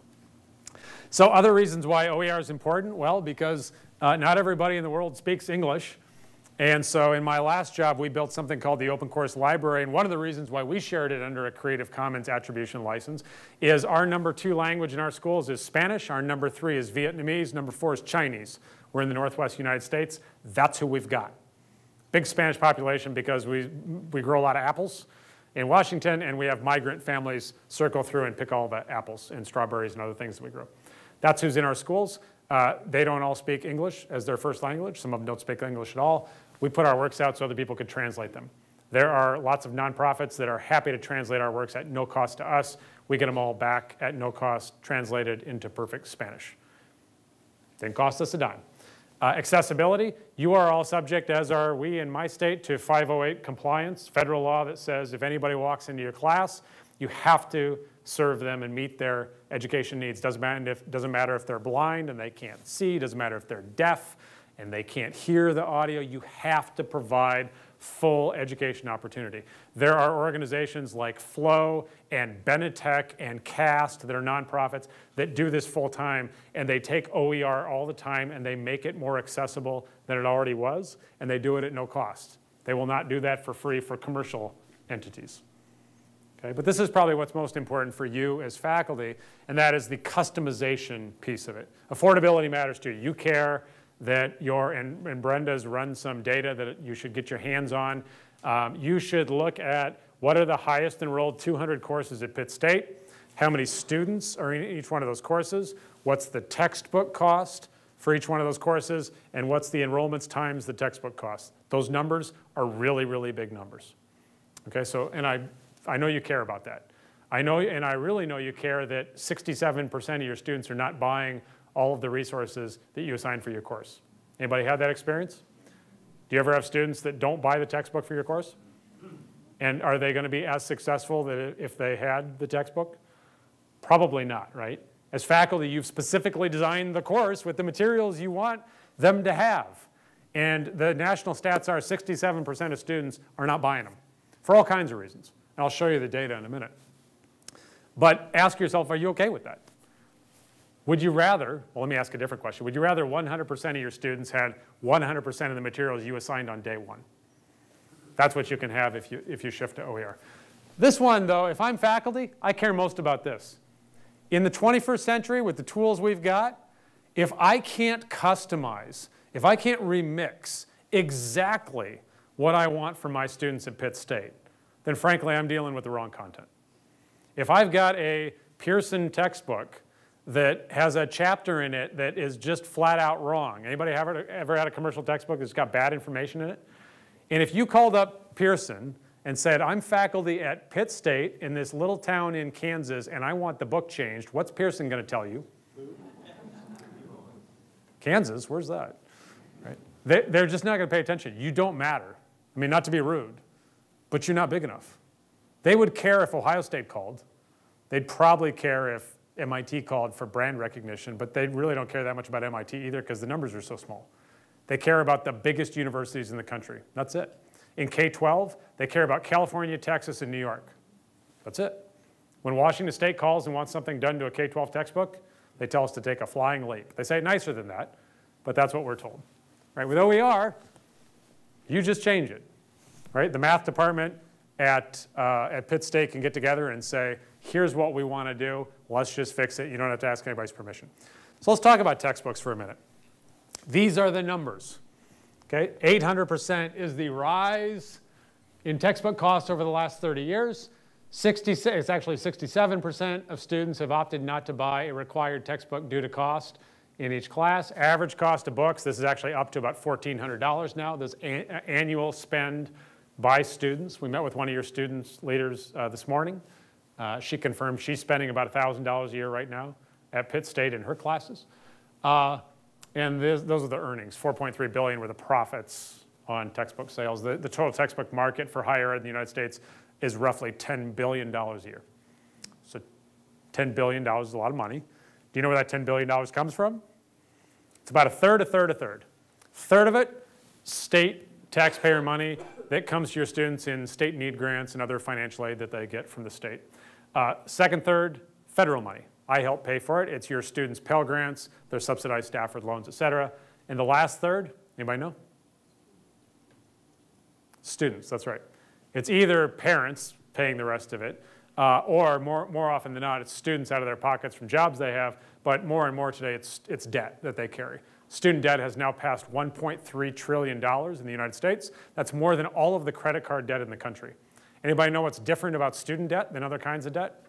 So other reasons why OER is important, well, because not everybody in the world speaks English. And so in my last job, we built something called the Open Course Library. And one of the reasons why we shared it under a Creative Commons attribution license is our #2 language in our schools is Spanish. Our #3 is Vietnamese. #4 is Chinese. We're in the Northwest United States. That's who we've got. Big Spanish population because we grow a lot of apples in Washington, and we have migrant families circle through and pick all the apples and strawberries and other things that we grow. That's who's in our schools. They don't all speak English as their first language. Some of them don't speak English at all. We put our works out so other people could translate them. There are lots of nonprofits that are happy to translate our works at no cost to us. We get them all back at no cost, translated into perfect Spanish. Didn't cost us a dime. Accessibility, you are all subject, as are we in my state, to 508 compliance, federal law that says if anybody walks into your class, you have to serve them and meet their education needs. Doesn't matter if they're blind and they can't see, doesn't matter if they're deaf and they can't hear the audio, you have to provide full education opportunity. There are organizations like Flow and Benetech and CAST that are nonprofits that do this full time, and they take OER all the time and they make it more accessible than it already was, and they do it at no cost. They will not do that for free for commercial entities. Okay, but this is probably what's most important for you as faculty, and that is the customization piece of it. Affordability matters to you. You care that and Brenda's run some data that you should get your hands on. You should look at what are the highest enrolled 200 courses at Pitt State, how many students are in each one of those courses, what's the textbook cost for each one of those courses, and what's the enrollments times the textbook cost. Those numbers are really, really big numbers. Okay, so, and I know you care about that. I know, and I really know you care that 67% of your students are not buying all of the resources that you assign for your course. Anybody had that experience? Do you ever have students that don't buy the textbook for your course? And are they going to be as successful that if they had the textbook? Probably not, right? As faculty, you've specifically designed the course with the materials you want them to have. And the national stats are 67% of students are not buying them for all kinds of reasons. And I'll show you the data in a minute. But ask yourself, are you okay with that? Would you rather, well, let me ask a different question. Would you rather 100% of your students had 100% of the materials you assigned on day one? That's what you can have if you shift to OER. This one, though, if I'm faculty, I care most about this. In the 21st century, with the tools we've got, if I can't customize, if I can't remix exactly what I want for my students at Pitt State, then frankly, I'm dealing with the wrong content. If I've got a Pearson textbook that has a chapter in it that is just flat out wrong. Anybody ever had a commercial textbook that's got bad information in it? And if you called up Pearson and said, I'm faculty at Pitt State in this little town in Kansas and I want the book changed, what's Pearson going to tell you? Kansas, where's that? Right? They're just not going to pay attention. You don't matter. I mean, not to be rude, but you're not big enough. They would care if Ohio State called. They'd probably care if MIT called for brand recognition, but they really don't care that much about MIT either because the numbers are so small. They care about the biggest universities in the country. That's it. In K-12, they care about California, Texas, and New York. That's it. When Washington State calls and wants something done to a K-12 textbook, they tell us to take a flying leap. They say it nicer than that, but that's what we're told. Right? With OER, you just change it. Right? The math department at Pitt State can get together and say, here's what we want to do. Let's just fix it. You don't have to ask anybody's permission. So let's talk about textbooks for a minute. These are the numbers. Okay, 800% is the rise in textbook costs over the last 30 years. It's actually 67% of students have opted not to buy a required textbook due to cost in each class. Average cost of books, this is actually up to about $1,400 now. This annual spend by students. We met with one of your students leaders this morning. She confirmed she's spending about $1,000 a year right now at Pitt State in her classes. And those are the earnings. $4.3 billion were the profits on textbook sales. The total textbook market for higher ed in the United States is roughly $10 billion a year. So $10 billion is a lot of money. Do you know where that $10 billion comes from? It's about a third, a third, a third. Third of it, state taxpayer money that comes to your students in state need grants and other financial aid that they get from the state. Second third, federal money. I help pay for it. It's your students' Pell Grants, their subsidized Stafford loans, et cetera. And the last third, anybody know? Students, that's right. It's either parents paying the rest of it, or more often than not, it's students out of their pockets from jobs they have, but more and more today, it's debt that they carry. Student debt has now passed $1.3 trillion in the United States. That's more than all of the credit card debt in the country. Anybody know what's different about student debt than other kinds of debt?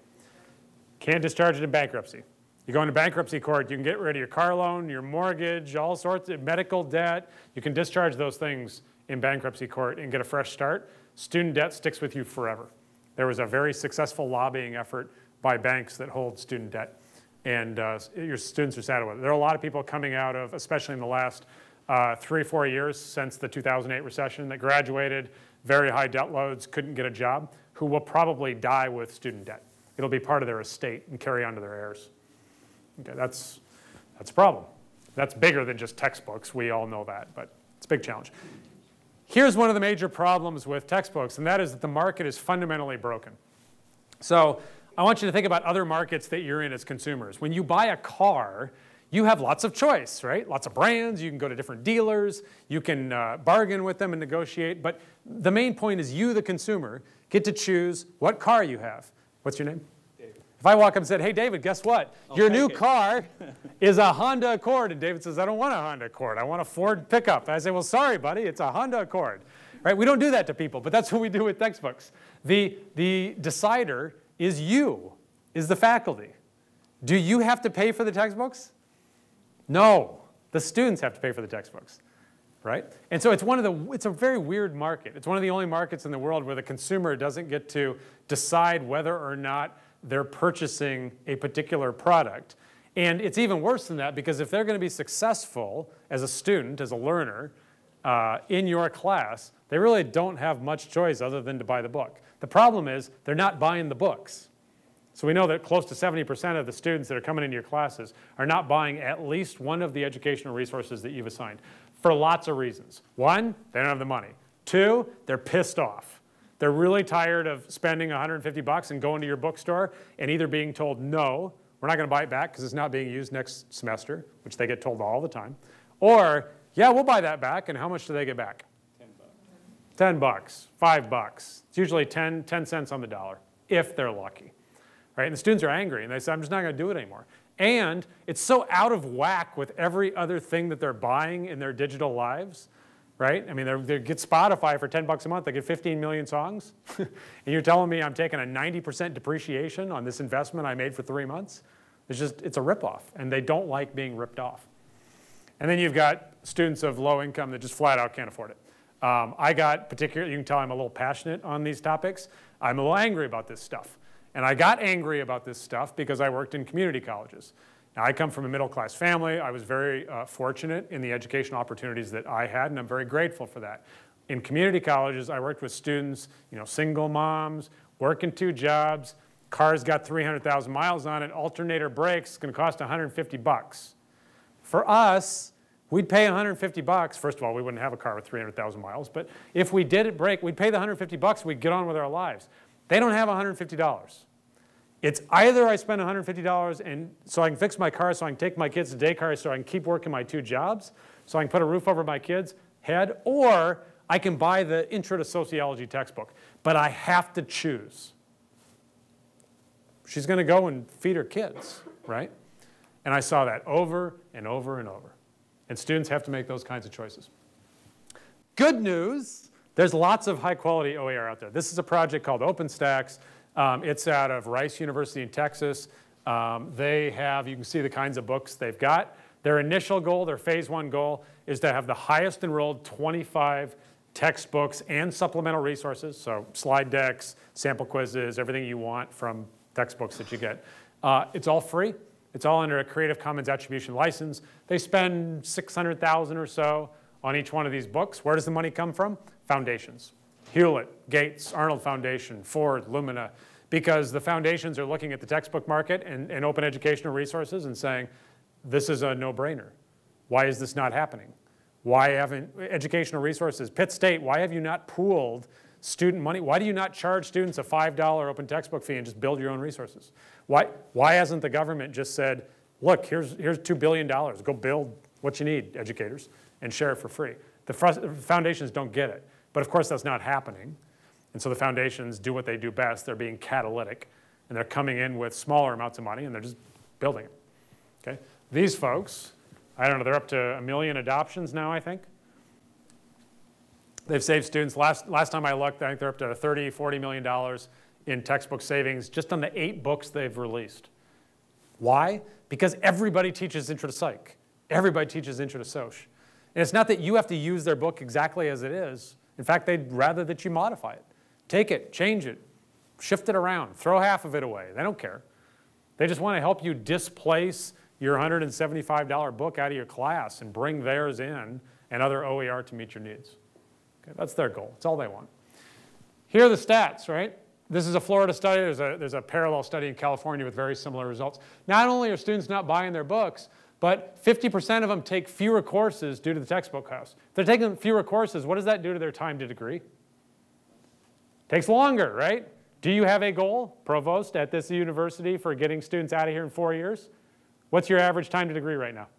Can't discharge it in bankruptcy. You go into bankruptcy court, you can get rid of your car loan, your mortgage, all sorts of medical debt. You can discharge those things in bankruptcy court and get a fresh start. Student debt sticks with you forever. There was a very successful lobbying effort by banks that hold student debt. And your students are saddled with it. There are a lot of people coming out of, especially in the last 3 or 4 years since the 2008 recession, that graduated, very high debt loads, couldn't get a job, who will probably die with student debt. It'll be part of their estate and carry on to their heirs. Okay, that's a problem. That's bigger than just textbooks. We all know that, but it's a big challenge. Here's one of the major problems with textbooks, and that is that the market is fundamentally broken. So I want you to think about other markets that you're in as consumers. When you buy a car, you have lots of choice, right? Lots of brands. You can go to different dealers. You can bargain with them and negotiate. But the main point is you, the consumer, get to choose what car you have. What's your name? David. If I walk up and said, hey, David, guess what? Your new car is a Honda Accord. And David says, I don't want a Honda Accord. I want a Ford pickup. I say, well, sorry, buddy. It's a Honda Accord. Right? We don't do that to people, but that's what we do with textbooks. The decider is you, is the faculty. Do you have to pay for the textbooks? No. The students have to pay for the textbooks. Right? And so it's a very weird market. It's one of the only markets in the world where the consumer doesn't get to decide whether or not they're purchasing a particular product. And it's even worse than that, because if they're going to be successful as a student, as a learner, in your class, they really don't have much choice other than to buy the book. The problem is they're not buying the books. So we know that close to 70% of the students that are coming into your classes are not buying at least one of the educational resources that you've assigned, for lots of reasons. One, they don't have the money. Two, they're pissed off. They're really tired of spending $150 and going to your bookstore and either being told, no, we're not going to buy it back because it's not being used next semester, which they get told all the time, or, yeah, we'll buy that back, and how much do they get back? $10, $5. It's usually 10 cents on the dollar, if they're lucky. Right? And the students are angry, and they say, I'm just not going to do it anymore. And it's so out of whack with every other thing that they're buying in their digital lives, right? I mean, they get Spotify for $10 a month. They get 15 million songs. And you're telling me I'm taking a 90% depreciation on this investment I made for 3 months? It's a ripoff, and they don't like being ripped off. And then you've got students of low income that just flat out can't afford it. I got particularly, you can tell I'm a little passionate on these topics. I'm a little angry about this stuff. And I got angry about this stuff because I worked in community colleges. Now, I come from a middle-class family. I was very fortunate in the educational opportunities that I had, and I'm very grateful for that. In community colleges, I worked with students, single moms, working 2 jobs, car's got 300,000 miles on it, alternator brakes, it's going to cost $150. For us, we'd pay $150. First of all, we wouldn't have a car with 300,000 miles, but if we did it break, we'd pay the $150, we'd get on with our lives. They don't have $150. It's either I spend $150 and so I can fix my car so I can take my kids to daycare so I can keep working my 2 jobs, so I can put a roof over my kids' head, or I can buy the Intro to Sociology textbook. but I have to choose. She's going to go and feed her kids, right? And I saw that over and over and over. And students have to make those kinds of choices. Good news, there's lots of high-quality OER out there. This is a project called OpenStax. It's out of Rice University in Texas. They have, you can see the kinds of books they've got. Their initial goal, their phase 1 goal, is to have the highest enrolled 25 textbooks and supplemental resources, so slide decks, sample quizzes, everything you want from textbooks that you get. It's all free. It's all under a Creative Commons attribution license. They spend $600,000 or so on each one of these books. Where does the money come from? Foundations. Hewlett, Gates, Arnold Foundation, Ford, Lumina, because the foundations are looking at the textbook market and open educational resources and saying, this is a no-brainer. Why is this not happening? Why haven't educational resources, Pitt State, why have you not pooled student money? Why do you not charge students a $5 open textbook fee and just build your own resources? Why hasn't the government just said, look, here's $2 billion, go build what you need, educators, and share it for free? The foundations don't get it. But of course, that's not happening. And so the foundations do what they do best. They're being catalytic. And they're coming in with smaller amounts of money, and they're just building it. Okay? These folks, I don't know, they're up to 1 million adoptions now, I think. They've saved students. Last time I looked, I think they're up to $30, $40 million in textbook savings just on the 8 books they've released. Why? Because everybody teaches intro to psych. Everybody teaches intro to soc. And it's not that you have to use their book exactly as it is. In fact, they'd rather that you modify it. Take it, change it, shift it around, throw half of it away. They don't care. They just want to help you displace your $175 book out of your class and bring theirs in and other OER to meet your needs. Okay, that's their goal. That's all they want. Here are the stats, right? This is a Florida study. There's a parallel study in California with very similar results. Not only are students not buying their books, but 50% of them take fewer courses due to the textbook cost. If they're taking fewer courses, what does that do to their time to degree? Takes longer, right? Do you have a goal, provost, at this university for getting students out of here in 4 years? What's your average time to degree right now?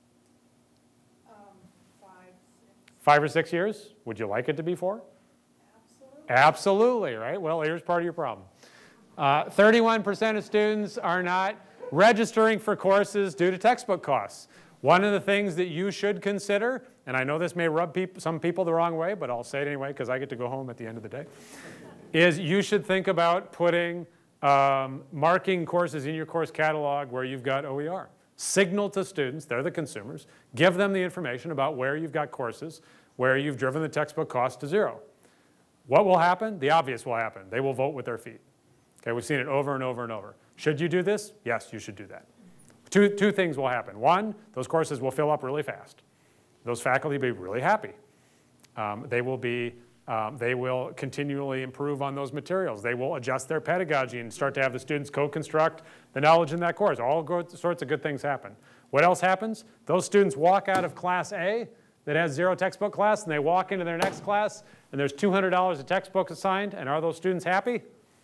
5 or 6 years? Would you like it to be 4? Absolutely. Absolutely, right? Well, here's part of your problem. 31% of students are not registering for courses due to textbook costs. One of the things that you should consider, and I know this may rub some people the wrong way, but I'll say it anyway because I get to go home at the end of the day, is you should think about putting marking courses in your course catalog where you've got OER. Signal to students, they're the consumers, give them the information about where you've got courses, where you've driven the textbook cost to 0. What will happen? The obvious will happen. They will vote with their feet. Okay, we've seen it over and over and over. Should you do this? Yes, you should do that. Two things will happen. One, those courses will fill up really fast. Those faculty will be really happy. They will continually improve on those materials. They will adjust their pedagogy and start to have the students co-construct the knowledge in that course. All sorts of good things happen. What else happens? Those students walk out of class A that has 0 textbook class, and they walk into their next class, and there's $200 of textbooks assigned, and are those students happy?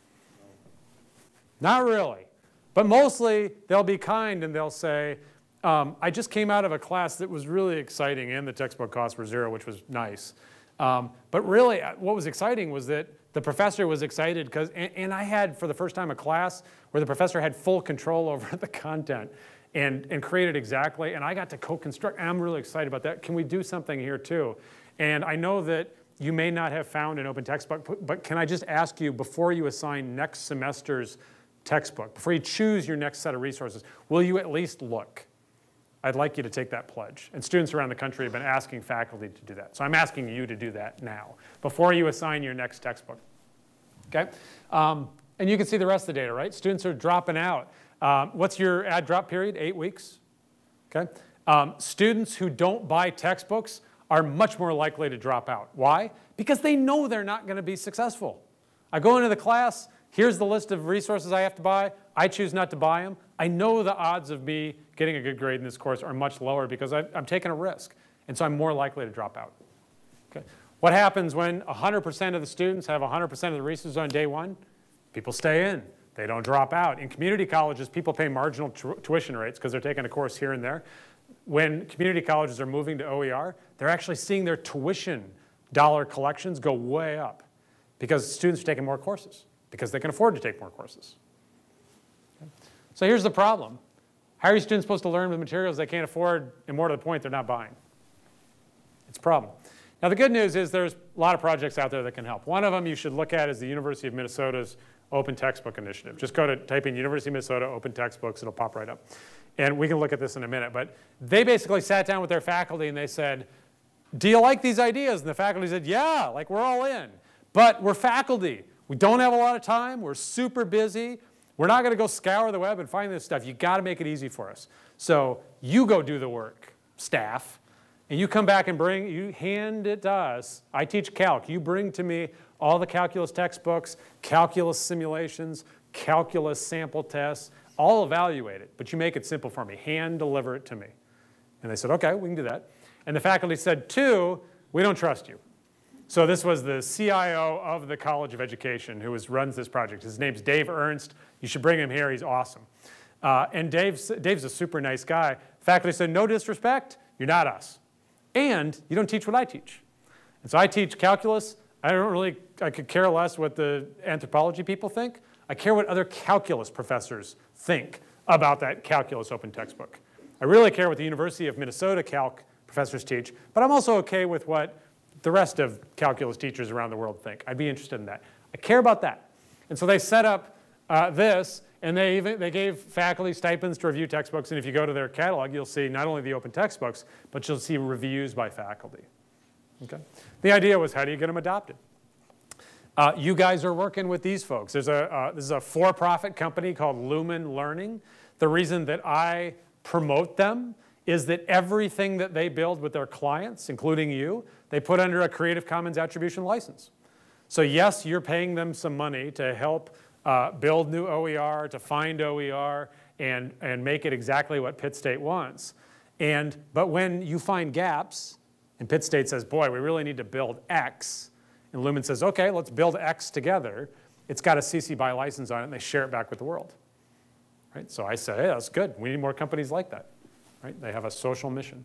Not really. But mostly, they'll be kind, and they'll say, I just came out of a class that was really exciting, and the textbook costs were 0, which was nice. But really, what was exciting was that the professor was excited because, and I had, for the first time, a class where the professor had full control over the content and created exactly, and I got to co-construct, and I'm really excited about that. Can we do something here too? And I know that you may not have found an open textbook, but can I just ask you, before you assign next semester's textbook, before you choose your next set of resources, will you at least look? I'd like you to take that pledge. And students around the country have been asking faculty to do that. So I'm asking you to do that now, before you assign your next textbook. Okay? And you can see the rest of the data, right? Students are dropping out. What's your add drop period? 8 weeks? Okay? Students who don't buy textbooks are much more likely to drop out. Why? Because they know they're not going to be successful. I go into the class, here's the list of resources I have to buy. I choose not to buy them. I know the odds of me getting a good grade in this course are much lower because I'm taking a risk. And so I'm more likely to drop out. Okay? What happens when 100% of the students have 100% of the resources on day 1? People stay in. They don't drop out. In community colleges, people pay marginal tuition rates because they're taking a course here and there. When community colleges are moving to OER, they're actually seeing their tuition dollar collections go way up because students are taking more courses, because they can afford to take more courses. Okay? So here's the problem. How are your students supposed to learn with materials they can't afford, and more to the point, they're not buying? It's a problem. Now, the good news is there's a lot of projects out there that can help. One of them you should look at is the University of Minnesota's Open Textbook Initiative. Just type in University of Minnesota Open Textbooks, it'll pop right up. And we can look at this in a minute. But they basically sat down with their faculty and they said, do you like these ideas? And the faculty said, yeah, like we're all in. But we're faculty. We don't have a lot of time. We're super busy. We're not going to go scour the web and find this stuff. You've got to make it easy for us. So you go do the work, staff. And you come back and you hand it to us. I teach calc. You bring to me all the calculus textbooks, calculus simulations, calculus sample tests, all evaluate it. But you make it simple for me. Hand deliver it to me. And they said, OK, we can do that. And the faculty said, 2, we don't trust you. So this was the CIO of the College of Education who runs this project. His name's Dave Ernst. You should bring him here. He's awesome. And Dave's a super nice guy. Faculty said, no disrespect, you're not us. And you don't teach what I teach. And so I teach calculus. I could care less what the anthropology people think. I care what other calculus professors think about that calculus open textbook. I really care what the University of Minnesota calc professors teach, but I'm also okay with what the rest of calculus teachers around the world think. I'd be interested in that. I care about that. And so they set up this, and they gave faculty stipends to review textbooks. And if you go to their catalog, you'll see not only the open textbooks, but you'll see reviews by faculty. Okay? The idea was, how do you get them adopted? You guys are working with these folks. This is a for-profit company called Lumen Learning. The reason that I promote them is that everything that they build with their clients, including you, they put under a Creative Commons attribution license. So yes, you're paying them some money to help build new OER, to find OER, and make it exactly what Pitt State wants. But when you find gaps, and Pitt State says, boy, we really need to build X, and Lumen says, OK, let's build X together, it's got a CC BY license on it, and they share it back with the world. Right? So I say, hey, that's good. We need more companies like that. Right? They have a social mission.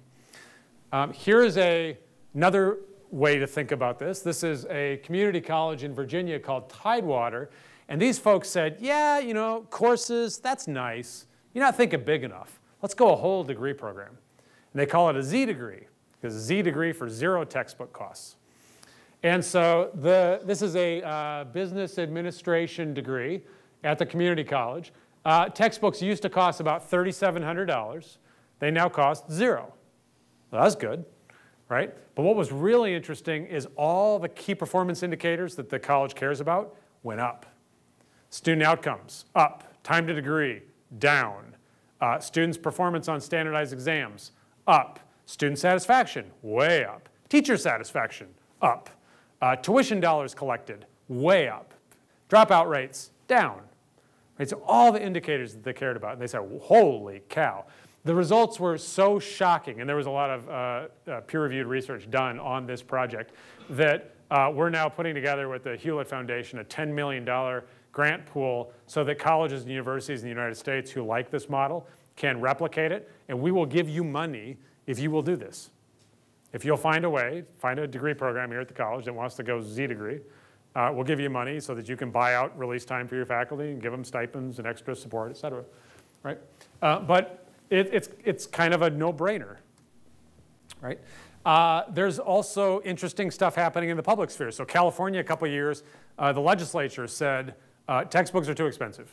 Here is another way to think about this. This is a community college in Virginia called Tidewater. And these folks said, yeah, you know, courses, that's nice. You're not thinking big enough. Let's go a whole degree program. And they call it a Z degree, because Z degree for 0 textbook costs. And so this is a business administration degree at the community college. Textbooks used to cost about $3,700. They now cost 0. Well, that's good, right? But what was really interesting is all the key performance indicators that the college cares about went up. Student outcomes, up. Time to degree, down. Students' performance on standardized exams, up. Student satisfaction, way up. Teacher satisfaction, up. Tuition dollars collected, way up. Dropout rates, down. Right? So all the indicators that they cared about, and they said, holy cow. The results were so shocking, and there was a lot of peer-reviewed research done on this project, that we're now putting together with the Hewlett Foundation a $10 million grant pool so that colleges and universities in the United States who like this model can replicate it, and we will give you money if you will do this. If you'll find a way, find a degree program here at the college that wants to go Z degree, we'll give you money so that you can buy out release time for your faculty and give them stipends and extra support, et cetera. Right? But it's kind of a no-brainer. Right? There's also interesting stuff happening in the public sphere. So California, a couple of years, the legislature said textbooks are too expensive.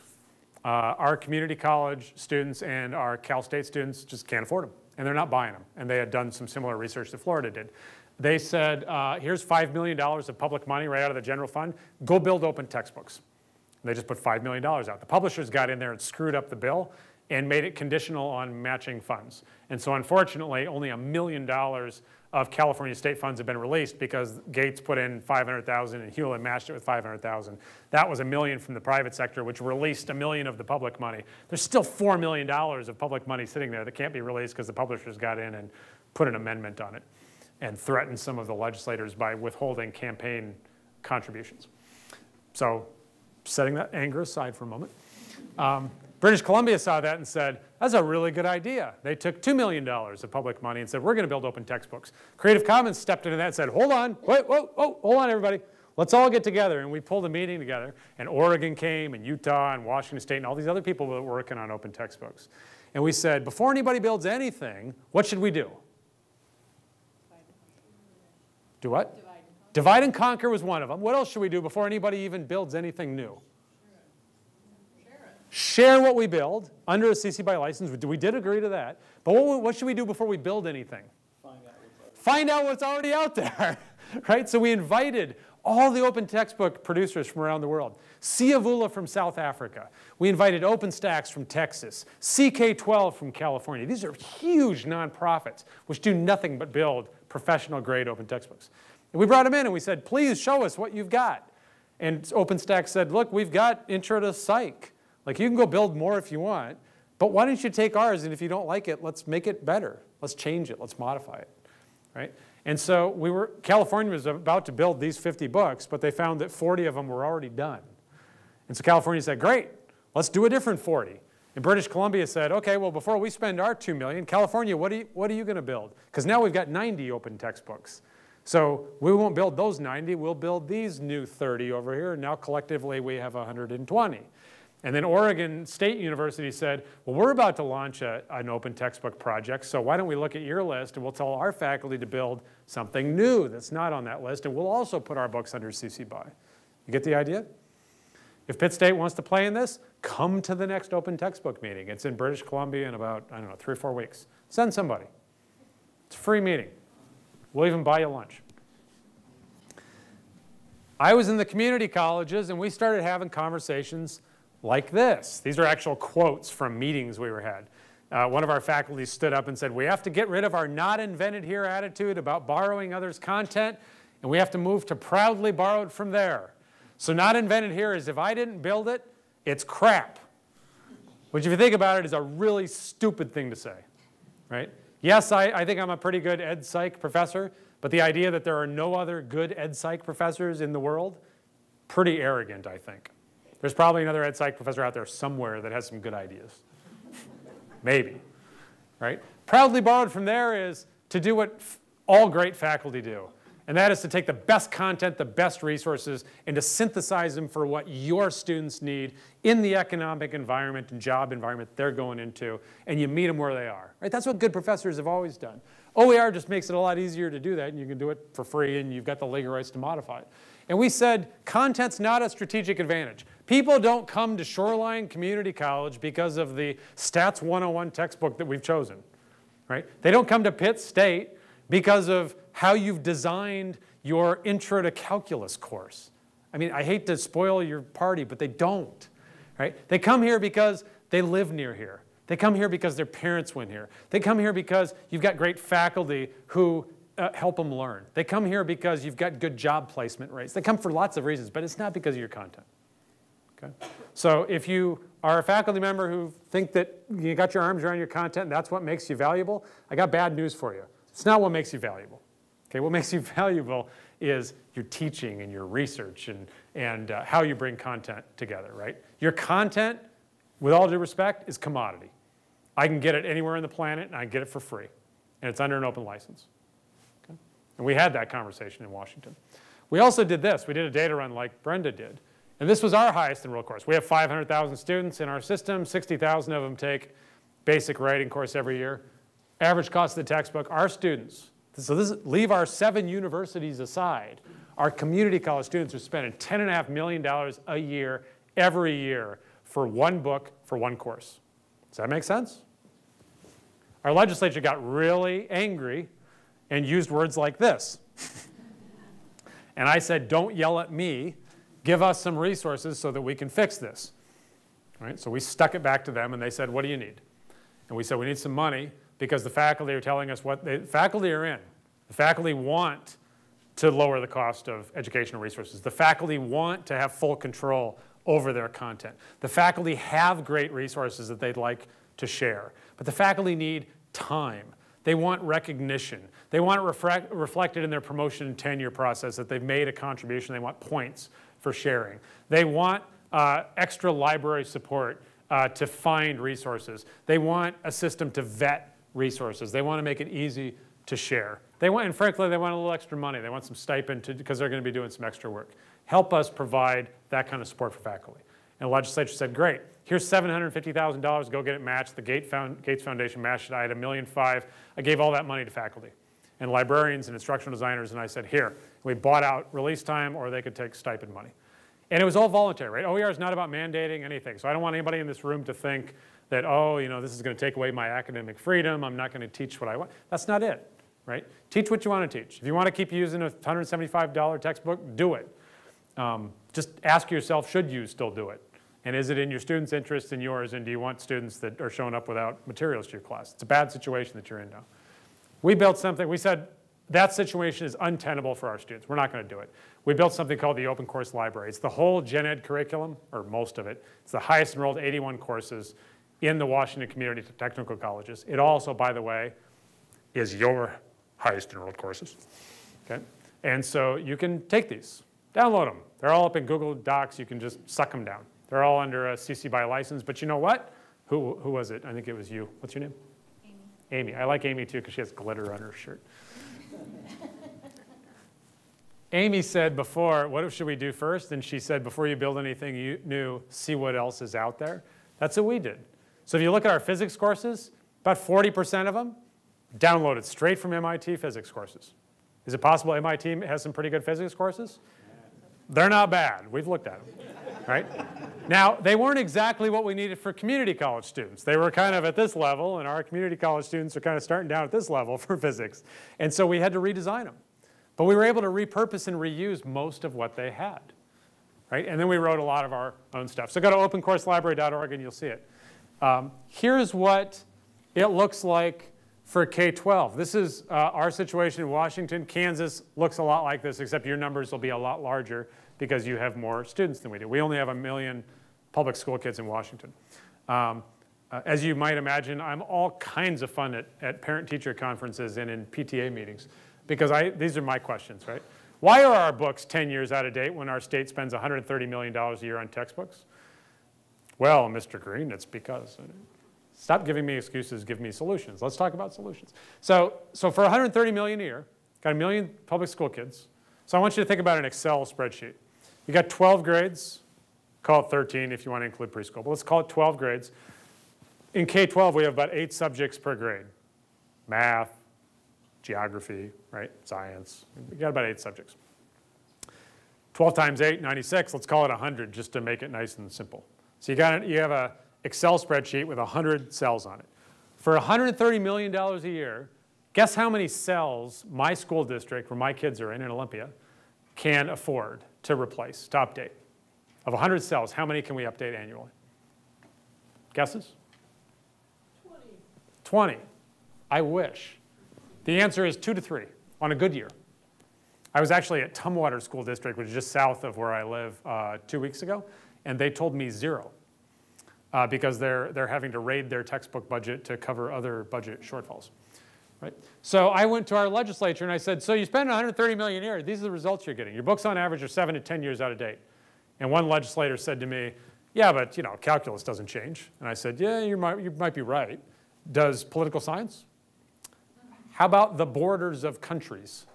Our community college students and our Cal State students just can't afford them, and they're not buying them. And they had done some similar research that Florida did. They said, here's $5 million of public money right out of the general fund. Go build open textbooks. And they just put $5 million out. The publishers got in there and screwed up the bill and made it conditional on matching funds. And so unfortunately, only $1 million of California state funds have been released because Gates put in $500,000 and Hewlett matched it with $500,000. That was $1 million from the private sector, which released $1 million of the public money. There's still $4 million of public money sitting there that can't be released because the publishers got in and put an amendment on it and threatened some of the legislators by withholding campaign contributions. So setting that anger aside for a moment. British Columbia saw that and said, that's a really good idea. They took $2 million of public money and said, we're going to build open textbooks. Creative Commons stepped into that and said, hold on, wait, whoa, hold on, everybody. let's all get together. And we pulled a meeting together. And Oregon came, and Utah, and Washington State, and all these other people that were working on open textbooks. And we said, before anybody builds anything, what should we do? Do what? Divide and conquer was one of them. What else should we do before anybody even builds anything new? Share what we build under a CC BY license. We did agree to that. But what should we do before we build anything? Find out what's already out there. Right? So we invited all the open textbook producers from around the world. Siavula from South Africa. We invited OpenStax from Texas. CK12 from California. These are huge nonprofits which do nothing but build professional grade open textbooks. And we brought them in and we said, please show us what you've got. And OpenStax said, look, we've got Intro to Psych. Like, you can go build more if you want, but why don't you take ours, and if you don't like it, let's make it better. Let's change it. Let's modify it. Right? And so California was about to build these 50 books, but they found that 40 of them were already done. And so California said, great, let's do a different 40. And British Columbia said, okay, well, before we spend our $2 million, California, what are you going to build? Because now we've got 90 open textbooks. So we won't build those 90, we'll build these new 30 over here, and now collectively we have 120. And then Oregon State University said, well, we're about to launch an open textbook project, so why don't we look at your list and we'll tell our faculty to build something new that's not on that list, and we'll also put our books under CC BY. You get the idea? If Pitt State wants to play in this, come to the next open textbook meeting. It's in British Columbia in about, I don't know, 3 or 4 weeks. Send somebody. It's a free meeting. We'll even buy you lunch. I was in the community colleges, and we started having conversations like this. These are actual quotes from meetings we had. One of our faculty stood up and said, we have to get rid of our not invented here attitude about borrowing others' content, and we have to move to proudly borrowed from there. So not invented here is if I didn't build it, it's crap. Which if you think about it is a really stupid thing to say, right? Yes, I think I'm a pretty good ed psych professor, but the idea that there are no other good ed psych professors in the world, pretty arrogant, I think. There's probably another ed psych professor out there somewhere that has some good ideas. Maybe, right? Proudly borrowed from there is to do what all great faculty do, and that is to take the best content, the best resources, and to synthesize them for what your students need in the economic environment and job environment they're going into, and you meet them where they are, right? That's what good professors have always done. OER just makes it a lot easier to do that, and you can do it for free, and you've got the legal rights to modify it. And we said, content's not a strategic advantage. People don't come to Shoreline Community College because of the Stats 101 textbook that we've chosen, right? They don't come to Pitt State because of how you've designed your Intro to Calculus course. I mean, I hate to spoil your party, but they don't, right? They come here because they live near here. They come here because their parents went here. They come here because you've got great faculty who help them learn. They come here because you've got good job placement rates. They come for lots of reasons, but it's not because of your content. Okay? So if you are a faculty member who think that you got your arms around your content and that's what makes you valuable, I got bad news for you. It's not what makes you valuable. Okay? What makes you valuable is your teaching and your research and how you bring content together, right? Your content, with all due respect, is commodity. I can get it anywhere on the planet and I can get it for free. And it's under an open license. Okay? And we had that conversation in Washington. We also did this. We did a data run like Brenda did. And this was our highest enrolled course. We have 500,000 students in our system. 60,000 of them take basic writing course every year. Average cost of the textbook, our students, so leave our 7 universities aside, our community college students are spending $10.5 million a year, every year, for one book, for one course. Does that make sense? Our legislature got really angry and used words like this. And I said, don't yell at me. Give us some resources so that we can fix this. All right? So we stuck it back to them, and they said, what do you need? And we said, we need some money because the faculty are telling us what the faculty are in. The faculty want to lower the cost of educational resources. The faculty want to have full control over their content. The faculty have great resources that they'd like to share, but the faculty need time. They want recognition. They want it reflected in their promotion and tenure process that they've made a contribution. They want points for sharing. They want extra library support to find resources. They want a system to vet resources. They want to make it easy to share. They want, and frankly, they want a little extra money. They want some stipend because they're going to be doing some extra work. Help us provide that kind of support for faculty. And the legislature said, great, here's $750,000, go get it matched. The Gates Foundation matched it. I had $1.5 million. I gave all that money to faculty and librarians and instructional designers, and I said, here, we bought out release time, or they could take stipend money. And it was all voluntary, right? OER is not about mandating anything. So I don't want anybody in this room to think that, oh, you know, this is going to take away my academic freedom. I'm not going to teach what I want. That's not it, right? Teach what you want to teach. If you want to keep using a $175 textbook, do it. Just ask yourself, should you still do it? And is it in your students' interest and yours? And do you want students that are showing up without materials to your class? It's a bad situation that you're in now. We built something, we said that situation is untenable for our students. We're not going to do it. We built something called the Open Course Library. It's the whole gen ed curriculum, or most of it. It's the highest enrolled 81 courses in the Washington Community Technical Colleges. It also, by the way, is your highest enrolled courses. Okay? And so you can take these, download them. They're all up in Google Docs. You can just suck them down. They're all under a CC BY license. But you know what? Who was it? I think it was you. What's your name? Amy. Amy. I like Amy too because she has glitter on her shirt. Amy said before, what should we do first? And she said, before you build anything new, see what else is out there. That's what we did. So if you look at our physics courses, about 40% of them downloaded straight from MIT physics courses. Is it possible MIT has some pretty good physics courses? They're not bad. We've looked at them, right? Now, they weren't exactly what we needed for community college students. They were kind of at this level, and our community college students are kind of starting down at this level for physics. And so we had to redesign them. But we were able to repurpose and reuse most of what they had, right? And then we wrote a lot of our own stuff. So go to opencourselibrary.org and you'll see it. Here's what it looks like for K-12. This is our situation in Washington. Kansas looks a lot like this, except your numbers will be a lot larger because you have more students than we do. We only have 1 million public school kids in Washington. As you might imagine, I'm all kinds of fun at parent-teacher conferences and in PTA meetings because these are my questions, right? Why are our books 10 years out of date when our state spends $130 million a year on textbooks? Well, Mr. Green, it's because. Stop giving me excuses, give me solutions. Let's talk about solutions. So for $130 million a year, got 1 million public school kids. So I want you to think about an Excel spreadsheet. You got 12 grades, call it 13 if you want to include preschool, but let's call it 12 grades. In K-12, we have about 8 subjects per grade. Math, geography, right, science. We got about 8 subjects. 12 times 8, 96, let's call it 100 just to make it nice and simple. So you have an Excel spreadsheet with 100 cells on it. For $130 million a year, guess how many cells my school district, where my kids are in Olympia, can afford to replace, to update? Of 100 cells, how many can we update annually? Guesses? 20. I wish. The answer is 2 to 3 on a good year. I was actually at Tumwater School District, which is just south of where I live, 2 weeks ago, and they told me 0 because they're having to raid their textbook budget to cover other budget shortfalls. Right? So I went to our legislature and I said, so you spend $130 million a year, these are the results you're getting. Your books on average are 7 to 10 years out of date. And one legislator said to me, yeah, but you know, calculus doesn't change. And I said, yeah, you might be right. Does political science? How about the borders of countries?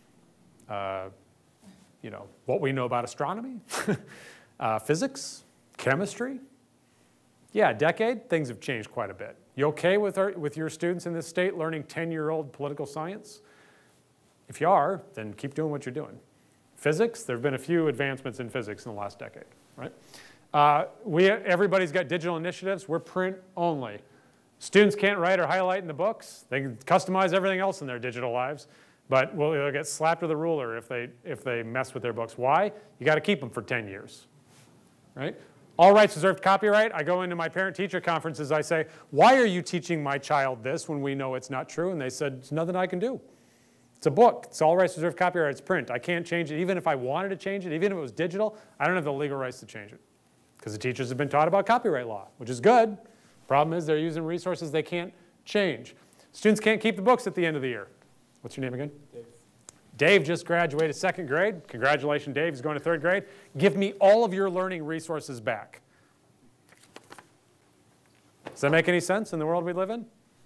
You know, what we know about astronomy, physics, chemistry. Yeah, a decade, things have changed quite a bit. You okay with your students in this state learning 10-year-old political science? If you are, then keep doing what you're doing. Physics, there have been a few advancements in physics in the last decade, right? Everybody's got digital initiatives. We're print only. Students can't write or highlight in the books. They can customize everything else in their digital lives, but they'll get slapped with a ruler if they mess with their books. Why? You got to keep them for 10 years, right? All rights reserved copyright. I go into my parent-teacher conferences. I say, why are you teaching my child this when we know it's not true? And they said, it's nothing I can do. It's a book. It's all rights reserved copyright. It's print. I can't change it. Even if I wanted to change it, even if it was digital, I don't have the legal rights to change it because the teachers have been taught about copyright law, which is good. Problem is they're using resources they can't change. Students can't keep the books at the end of the year. What's your name again? Dave. Dave just graduated 2nd grade. Congratulations, Dave. He's going to 3rd grade. Give me all of your learning resources back. Does that make any sense in the world we live in?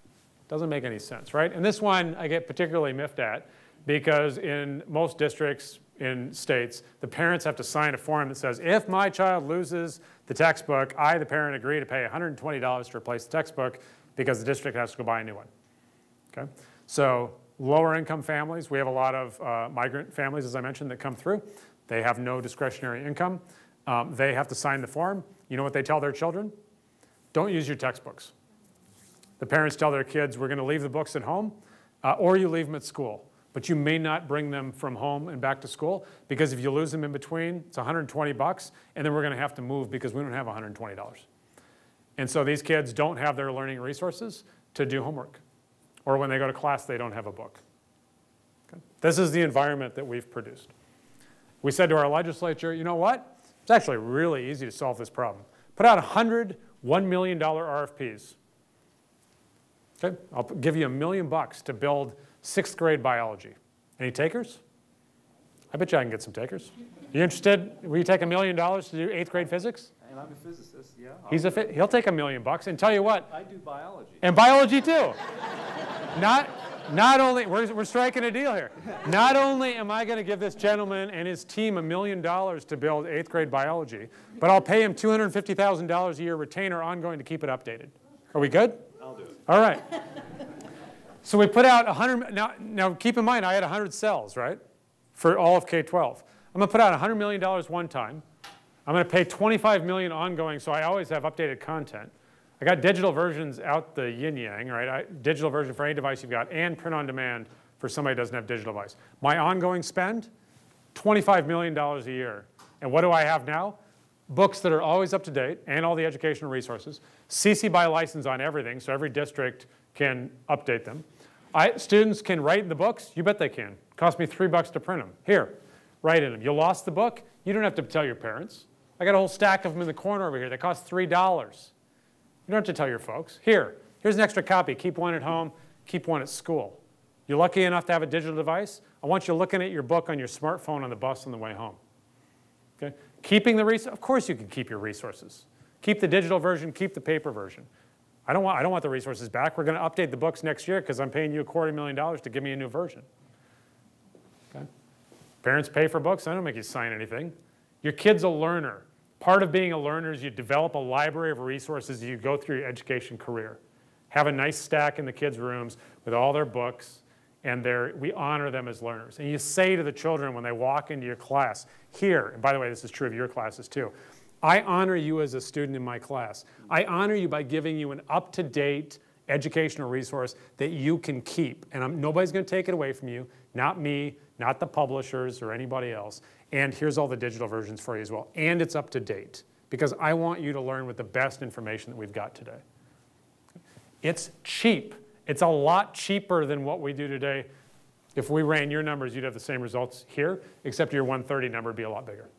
Doesn't make any sense, right? And this one I get particularly miffed at because in most districts in states, the parents have to sign a form that says, if my child loses the textbook, I, the parent, agree to pay $120 to replace the textbook because the district has to go buy a new one. Okay? So lower income families, we have a lot of migrant families, as I mentioned, that come through. They have no discretionary income. They have to sign the form. You know what they tell their children? Don't use your textbooks. The parents tell their kids, we're going to leave the books at home, or you leave them at school. But you may not bring them from home and back to school, because if you lose them in between, it's $120, and then we're going to have to move because we don't have $120. And so these kids don't have their learning resources to do homework. Or when they go to class, they don't have a book. Okay? This is the environment that we've produced. We said to our legislature, you know what? It's actually really easy to solve this problem. Put out 100 $1 million RFPs. Okay? I'll give you $1 million to build 6th grade biology. Any takers? I bet you I can get some takers. You interested? Will you take $1 million to do 8th grade physics? And I'm a physicist, yeah. He'll take $1 million and tell you what. I do biology. And biology too. Not only, we're striking a deal here. Not only am I going to give this gentleman and his team $1 million to build 8th grade biology, but I'll pay him $250,000 a year retainer ongoing to keep it updated. Are we good? I'll do it. All right. So we put out 100, now keep in mind I had 100 cells, right? For all of K-12. I'm going to put out $100 million one time. I'm going to pay $25 million ongoing, so I always have updated content. I got digital versions out the yin-yang, right? Digital version for any device you've got, and print on demand for somebody who doesn't have digital device. My ongoing spend, $25 million a year. And what do I have now? Books that are always up to date, and all the educational resources. CC BY license on everything, so every district can update them. Students can write in the books. You bet they can. It cost me $3 to print them. Here, write in them. You lost the book? You don't have to tell your parents. I got a whole stack of them in the corner over here. They cost $3. You don't have to tell your folks. Here's an extra copy. Keep one at home. Keep one at school. You're lucky enough to have a digital device? I want you looking at your book on your smartphone on the bus on the way home. Okay? Keeping the resources. Of course you can keep your resources. Keep the digital version. Keep the paper version. I don't want the resources back. We're going to update the books next year because I'm paying you $250,000 to give me a new version. Okay? Parents pay for books. I don't make you sign anything. Your kid's a learner. Part of being a learner is you develop a library of resources as you go through your education career. Have a nice stack in the kids' rooms with all their books, and we honor them as learners. And you say to the children when they walk into your class, here, and by the way, this is true of your classes too, I honor you as a student in my class. I honor you by giving you an up-to-date educational resource that you can keep. And nobody's going to take it away from you, not me, not the publishers or anybody else. And here's all the digital versions for you as well. And it's up to date, because I want you to learn with the best information that we've got today. It's cheap. It's a lot cheaper than what we do today. If we ran your numbers, you'd have the same results here, except your 130 number would be a lot bigger.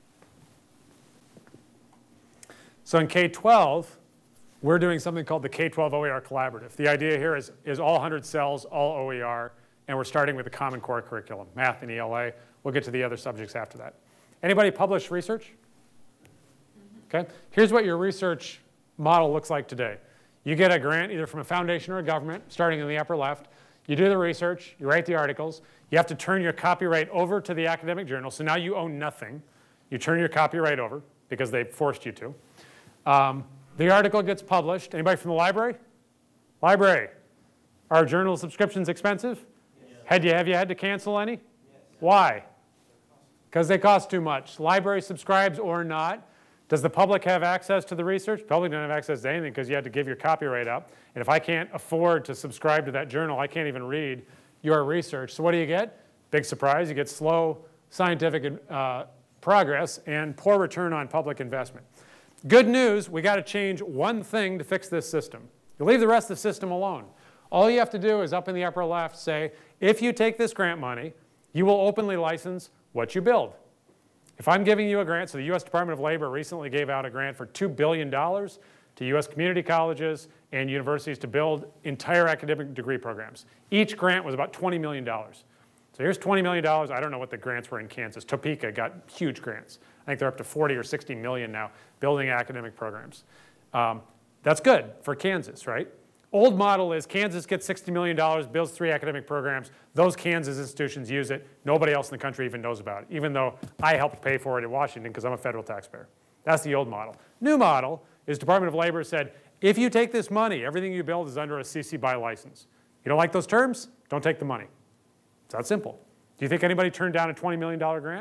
So in K-12, we're doing something called the K-12 OER Collaborative. The idea here is all 100 cells, all OER, and we're starting with the Common Core curriculum, math and ELA. We'll get to the other subjects after that. Anybody publish research? Okay. Here's what your research model looks like today. You get a grant either from a foundation or a government, starting in the upper left. You do the research, you write the articles. You have to turn your copyright over to the academic journal, so now you own nothing. You turn your copyright over because they forced you to. The article gets published. Anybody from the library? Library. Are journal subscriptions expensive? Yes. Have you had to cancel any? Yes. Why? Because they cost too much. Library subscribes or not. Does the public have access to the research? Public don't have access to anything because you had to give your copyright up. And if I can't afford to subscribe to that journal, I can't even read your research. So what do you get? Big surprise. You get slow scientific progress and poor return on public investment. Good news, we got to change one thing to fix this system. You leave the rest of the system alone. All you have to do is up in the upper left say, if you take this grant money, you will openly license what you build. If I'm giving you a grant, so the US Department of Labor recently gave out a grant for $2 billion to US community colleges and universities to build entire academic degree programs. Each grant was about $20 million. So here's $20 million. I don't know what the grants were in Kansas. Topeka got huge grants. I think they're up to 40 or 60 million now building academic programs. That's good for Kansas, right? Old model is Kansas gets $60 million, builds 3 academic programs. Those Kansas institutions use it. Nobody else in the country even knows about it, even though I helped pay for it in Washington because I'm a federal taxpayer. That's the old model. New model is Department of Labor said, if you take this money, everything you build is under a CC BY license. You don't like those terms? Don't take the money. It's that simple. Do you think anybody turned down a $20 million grant?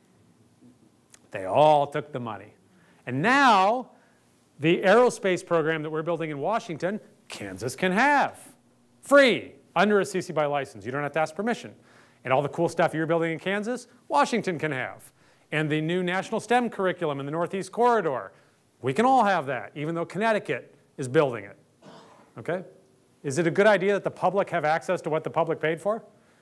They all took the money. And now, the aerospace program that we're building in Washington, Kansas can have. Free, under a CC BY license. You don't have to ask permission. And all the cool stuff you're building in Kansas, Washington can have. And the new national STEM curriculum in the Northeast Corridor, we can all have that, even though Connecticut is building it. Okay? Is it a good idea that the public have access to what the public paid for?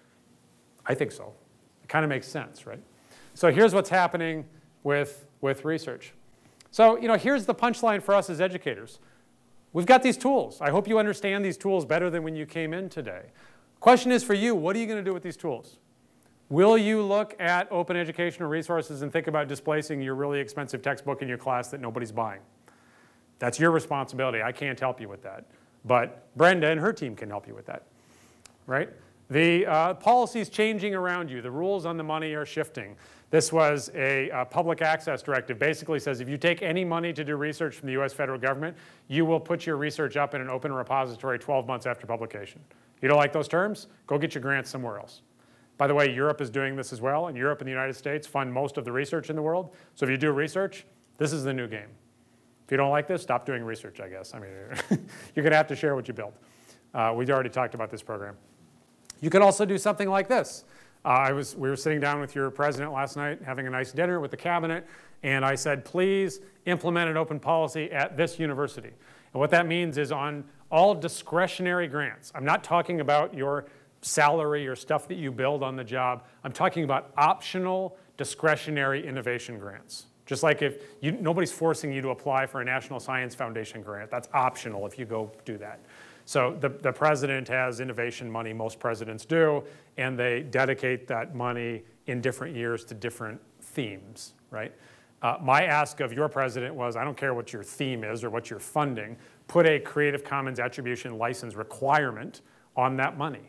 I think so. It kind of makes sense, right? So here's what's happening with research. So, here's the punchline for us as educators. We've got these tools. I hope you understand these tools better than when you came in today. Question is for you, what are you going to do with these tools? Will you look at open educational resources and think about displacing your really expensive textbook in your class that nobody's buying? That's your responsibility. I can't help you with that. But Brenda and her team can help you with that, right? The policy's changing around you. The rules on the money are shifting. This was a public access directive. Basically says if you take any money to do research from the US federal government, you will put your research up in an open repository 12 months after publication. You don't like those terms? Go get your grants somewhere else. By the way, Europe is doing this as well, and Europe and the United States fund most of the research in the world. So if you do research, this is the new game. If you don't like this, stop doing research, I guess. I mean, you're going to have to share what you build. We already talked about this program. You can also do something like this. We were sitting down with your president last night, having a nice dinner with the cabinet, and I said, please implement an open policy at this university. And what that means is on all discretionary grants. I'm not talking about your salary or stuff that you build on the job. I'm talking about optional discretionary innovation grants. Just like if nobody's forcing you to apply for a National Science Foundation grant. That's optional if you go do that. So the president has innovation money, most presidents do, and they dedicate that money in different years to different themes, right? My ask of your president was, I don't care what your theme is or what you're funding, put a Creative Commons attribution license requirement on that money.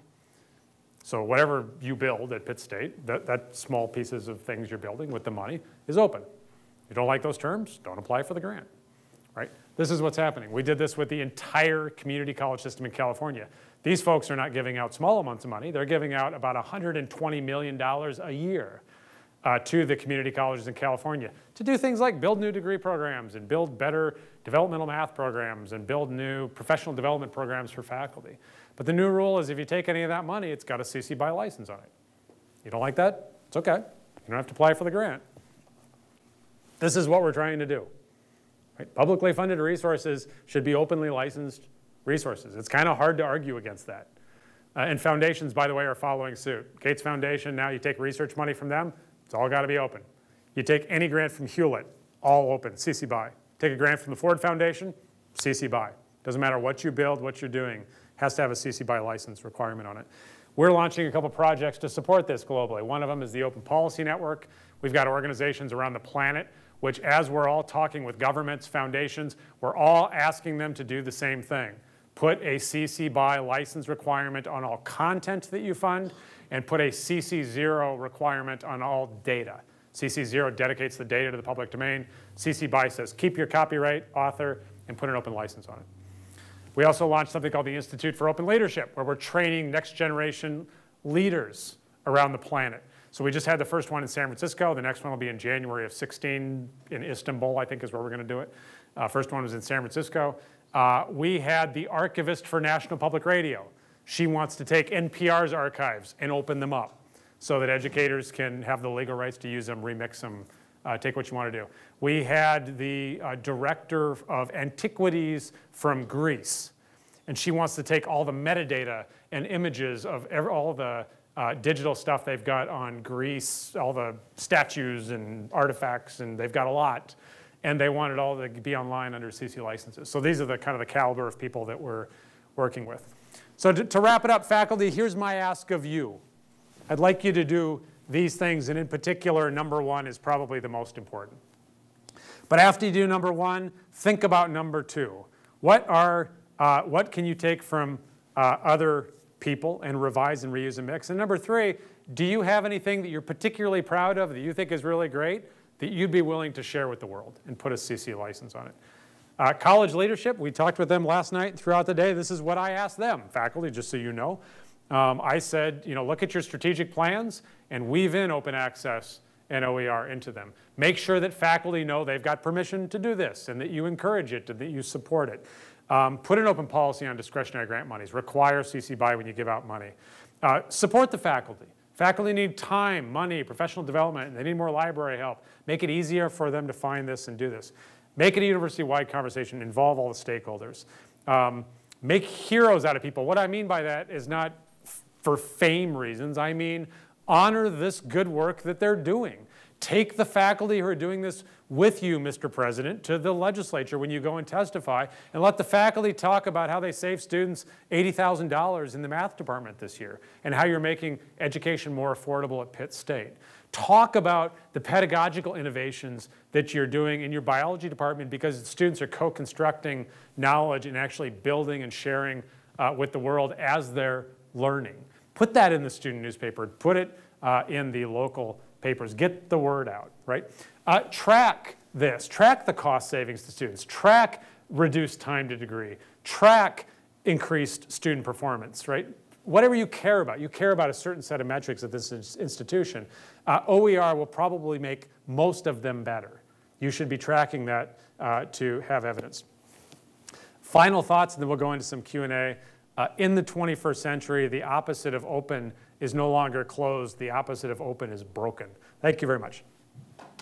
So whatever you build at Pitt State, that small pieces of things you're building with the money is open. You don't like those terms, don't apply for the grant, right? This is what's happening. We did this with the entire community college system in California. These folks are not giving out small amounts of money. They're giving out about $120 million a year to the community colleges in California to do things like build new degree programs and build better developmental math programs and build new professional development programs for faculty. But the new rule is if you take any of that money, it's got a CC BY license on it. You don't like that? It's okay. You don't have to apply for the grant. This is what we're trying to do. Right? Publicly funded resources should be openly licensed resources. It's kind of hard to argue against that. And foundations, by the way, are following suit. Gates Foundation, now you take research money from them, it's all got to be open. You take any grant from Hewlett, all open, CC BY. Take a grant from the Ford Foundation, CC BY. Doesn't matter what you build, what you're doing, has to have a CC BY license requirement on it. We're launching a couple projects to support this globally. One of them is the Open Policy Network. We've got organizations around the planet which, as we're all talking with governments, foundations, we're all asking them to do the same thing. Put a CC BY license requirement on all content that you fund, and put a CC0 requirement on all data. CC0 dedicates the data to the public domain. CC BY says, keep your copyright, author, and put an open license on it. We also launched something called the Institute for Open Leadership, where we're training next generation leaders around the planet. So we just had the first one in San Francisco. The next one will be in January of 16 in Istanbul, I think is where we're going to do it. First one was in San Francisco. We had the archivist for National Public Radio. She wants to take NPR's archives and open them up so that educators can have the legal rights to use them, remix them, take what you want to do. We had the director of antiquities from Greece, and she wants to take all the metadata and images of all the digital stuff they've got on Greece, all the statues and artifacts, and they've got a lot, and they want it all to be online under CC licenses. So these are the kind of the caliber of people that we're working with. So to wrap it up, faculty, here's my ask of you. I'd like you to do these things, and in particular, number one is probably the most important. But after you do number one, think about number two. What are What can you take from other people and revise and reuse and mix? And number 3, do you have anything that you're particularly proud of that you think is really great that you'd be willing to share with the world and put a CC license on it? College leadership, we talked with them last night and throughout the day. This is what I asked them, faculty, just so you know. I said, look at your strategic plans and weave in open access and OER into them. Make sure that faculty know they've got permission to do this and that you encourage it and that you support it. Put an open policy on discretionary grant monies. Require CC BY when you give out money. Support the faculty. Faculty need time, money, professional development, and they need more library help. Make it easier for them to find this and do this. Make it a university-wide conversation. Involve all the stakeholders. Make heroes out of people. What I mean by that is not for fame reasons. I mean honor this good work that they're doing. Take the faculty who are doing this with you, Mr. President, to the legislature when you go and testify, and let the faculty talk about how they saved students $80,000 in the math department this year, and how you're making education more affordable at Pitt State. Talk about the pedagogical innovations that you're doing in your biology department, because the students are co-constructing knowledge and actually building and sharing with the world as they're learning. Put that in the student newspaper. Put it in the local papers. Get the word out, right? Track this. Track the cost savings to students. Track reduced time to degree. Track increased student performance, right? Whatever you care about. You care about a certain set of metrics at this institution. OER will probably make most of them better. You should be tracking that to have evidence. Final thoughts, and then we'll go into some Q&A. In the 21st century, the opposite of open is no longer closed. The opposite of open is broken. Thank you very much.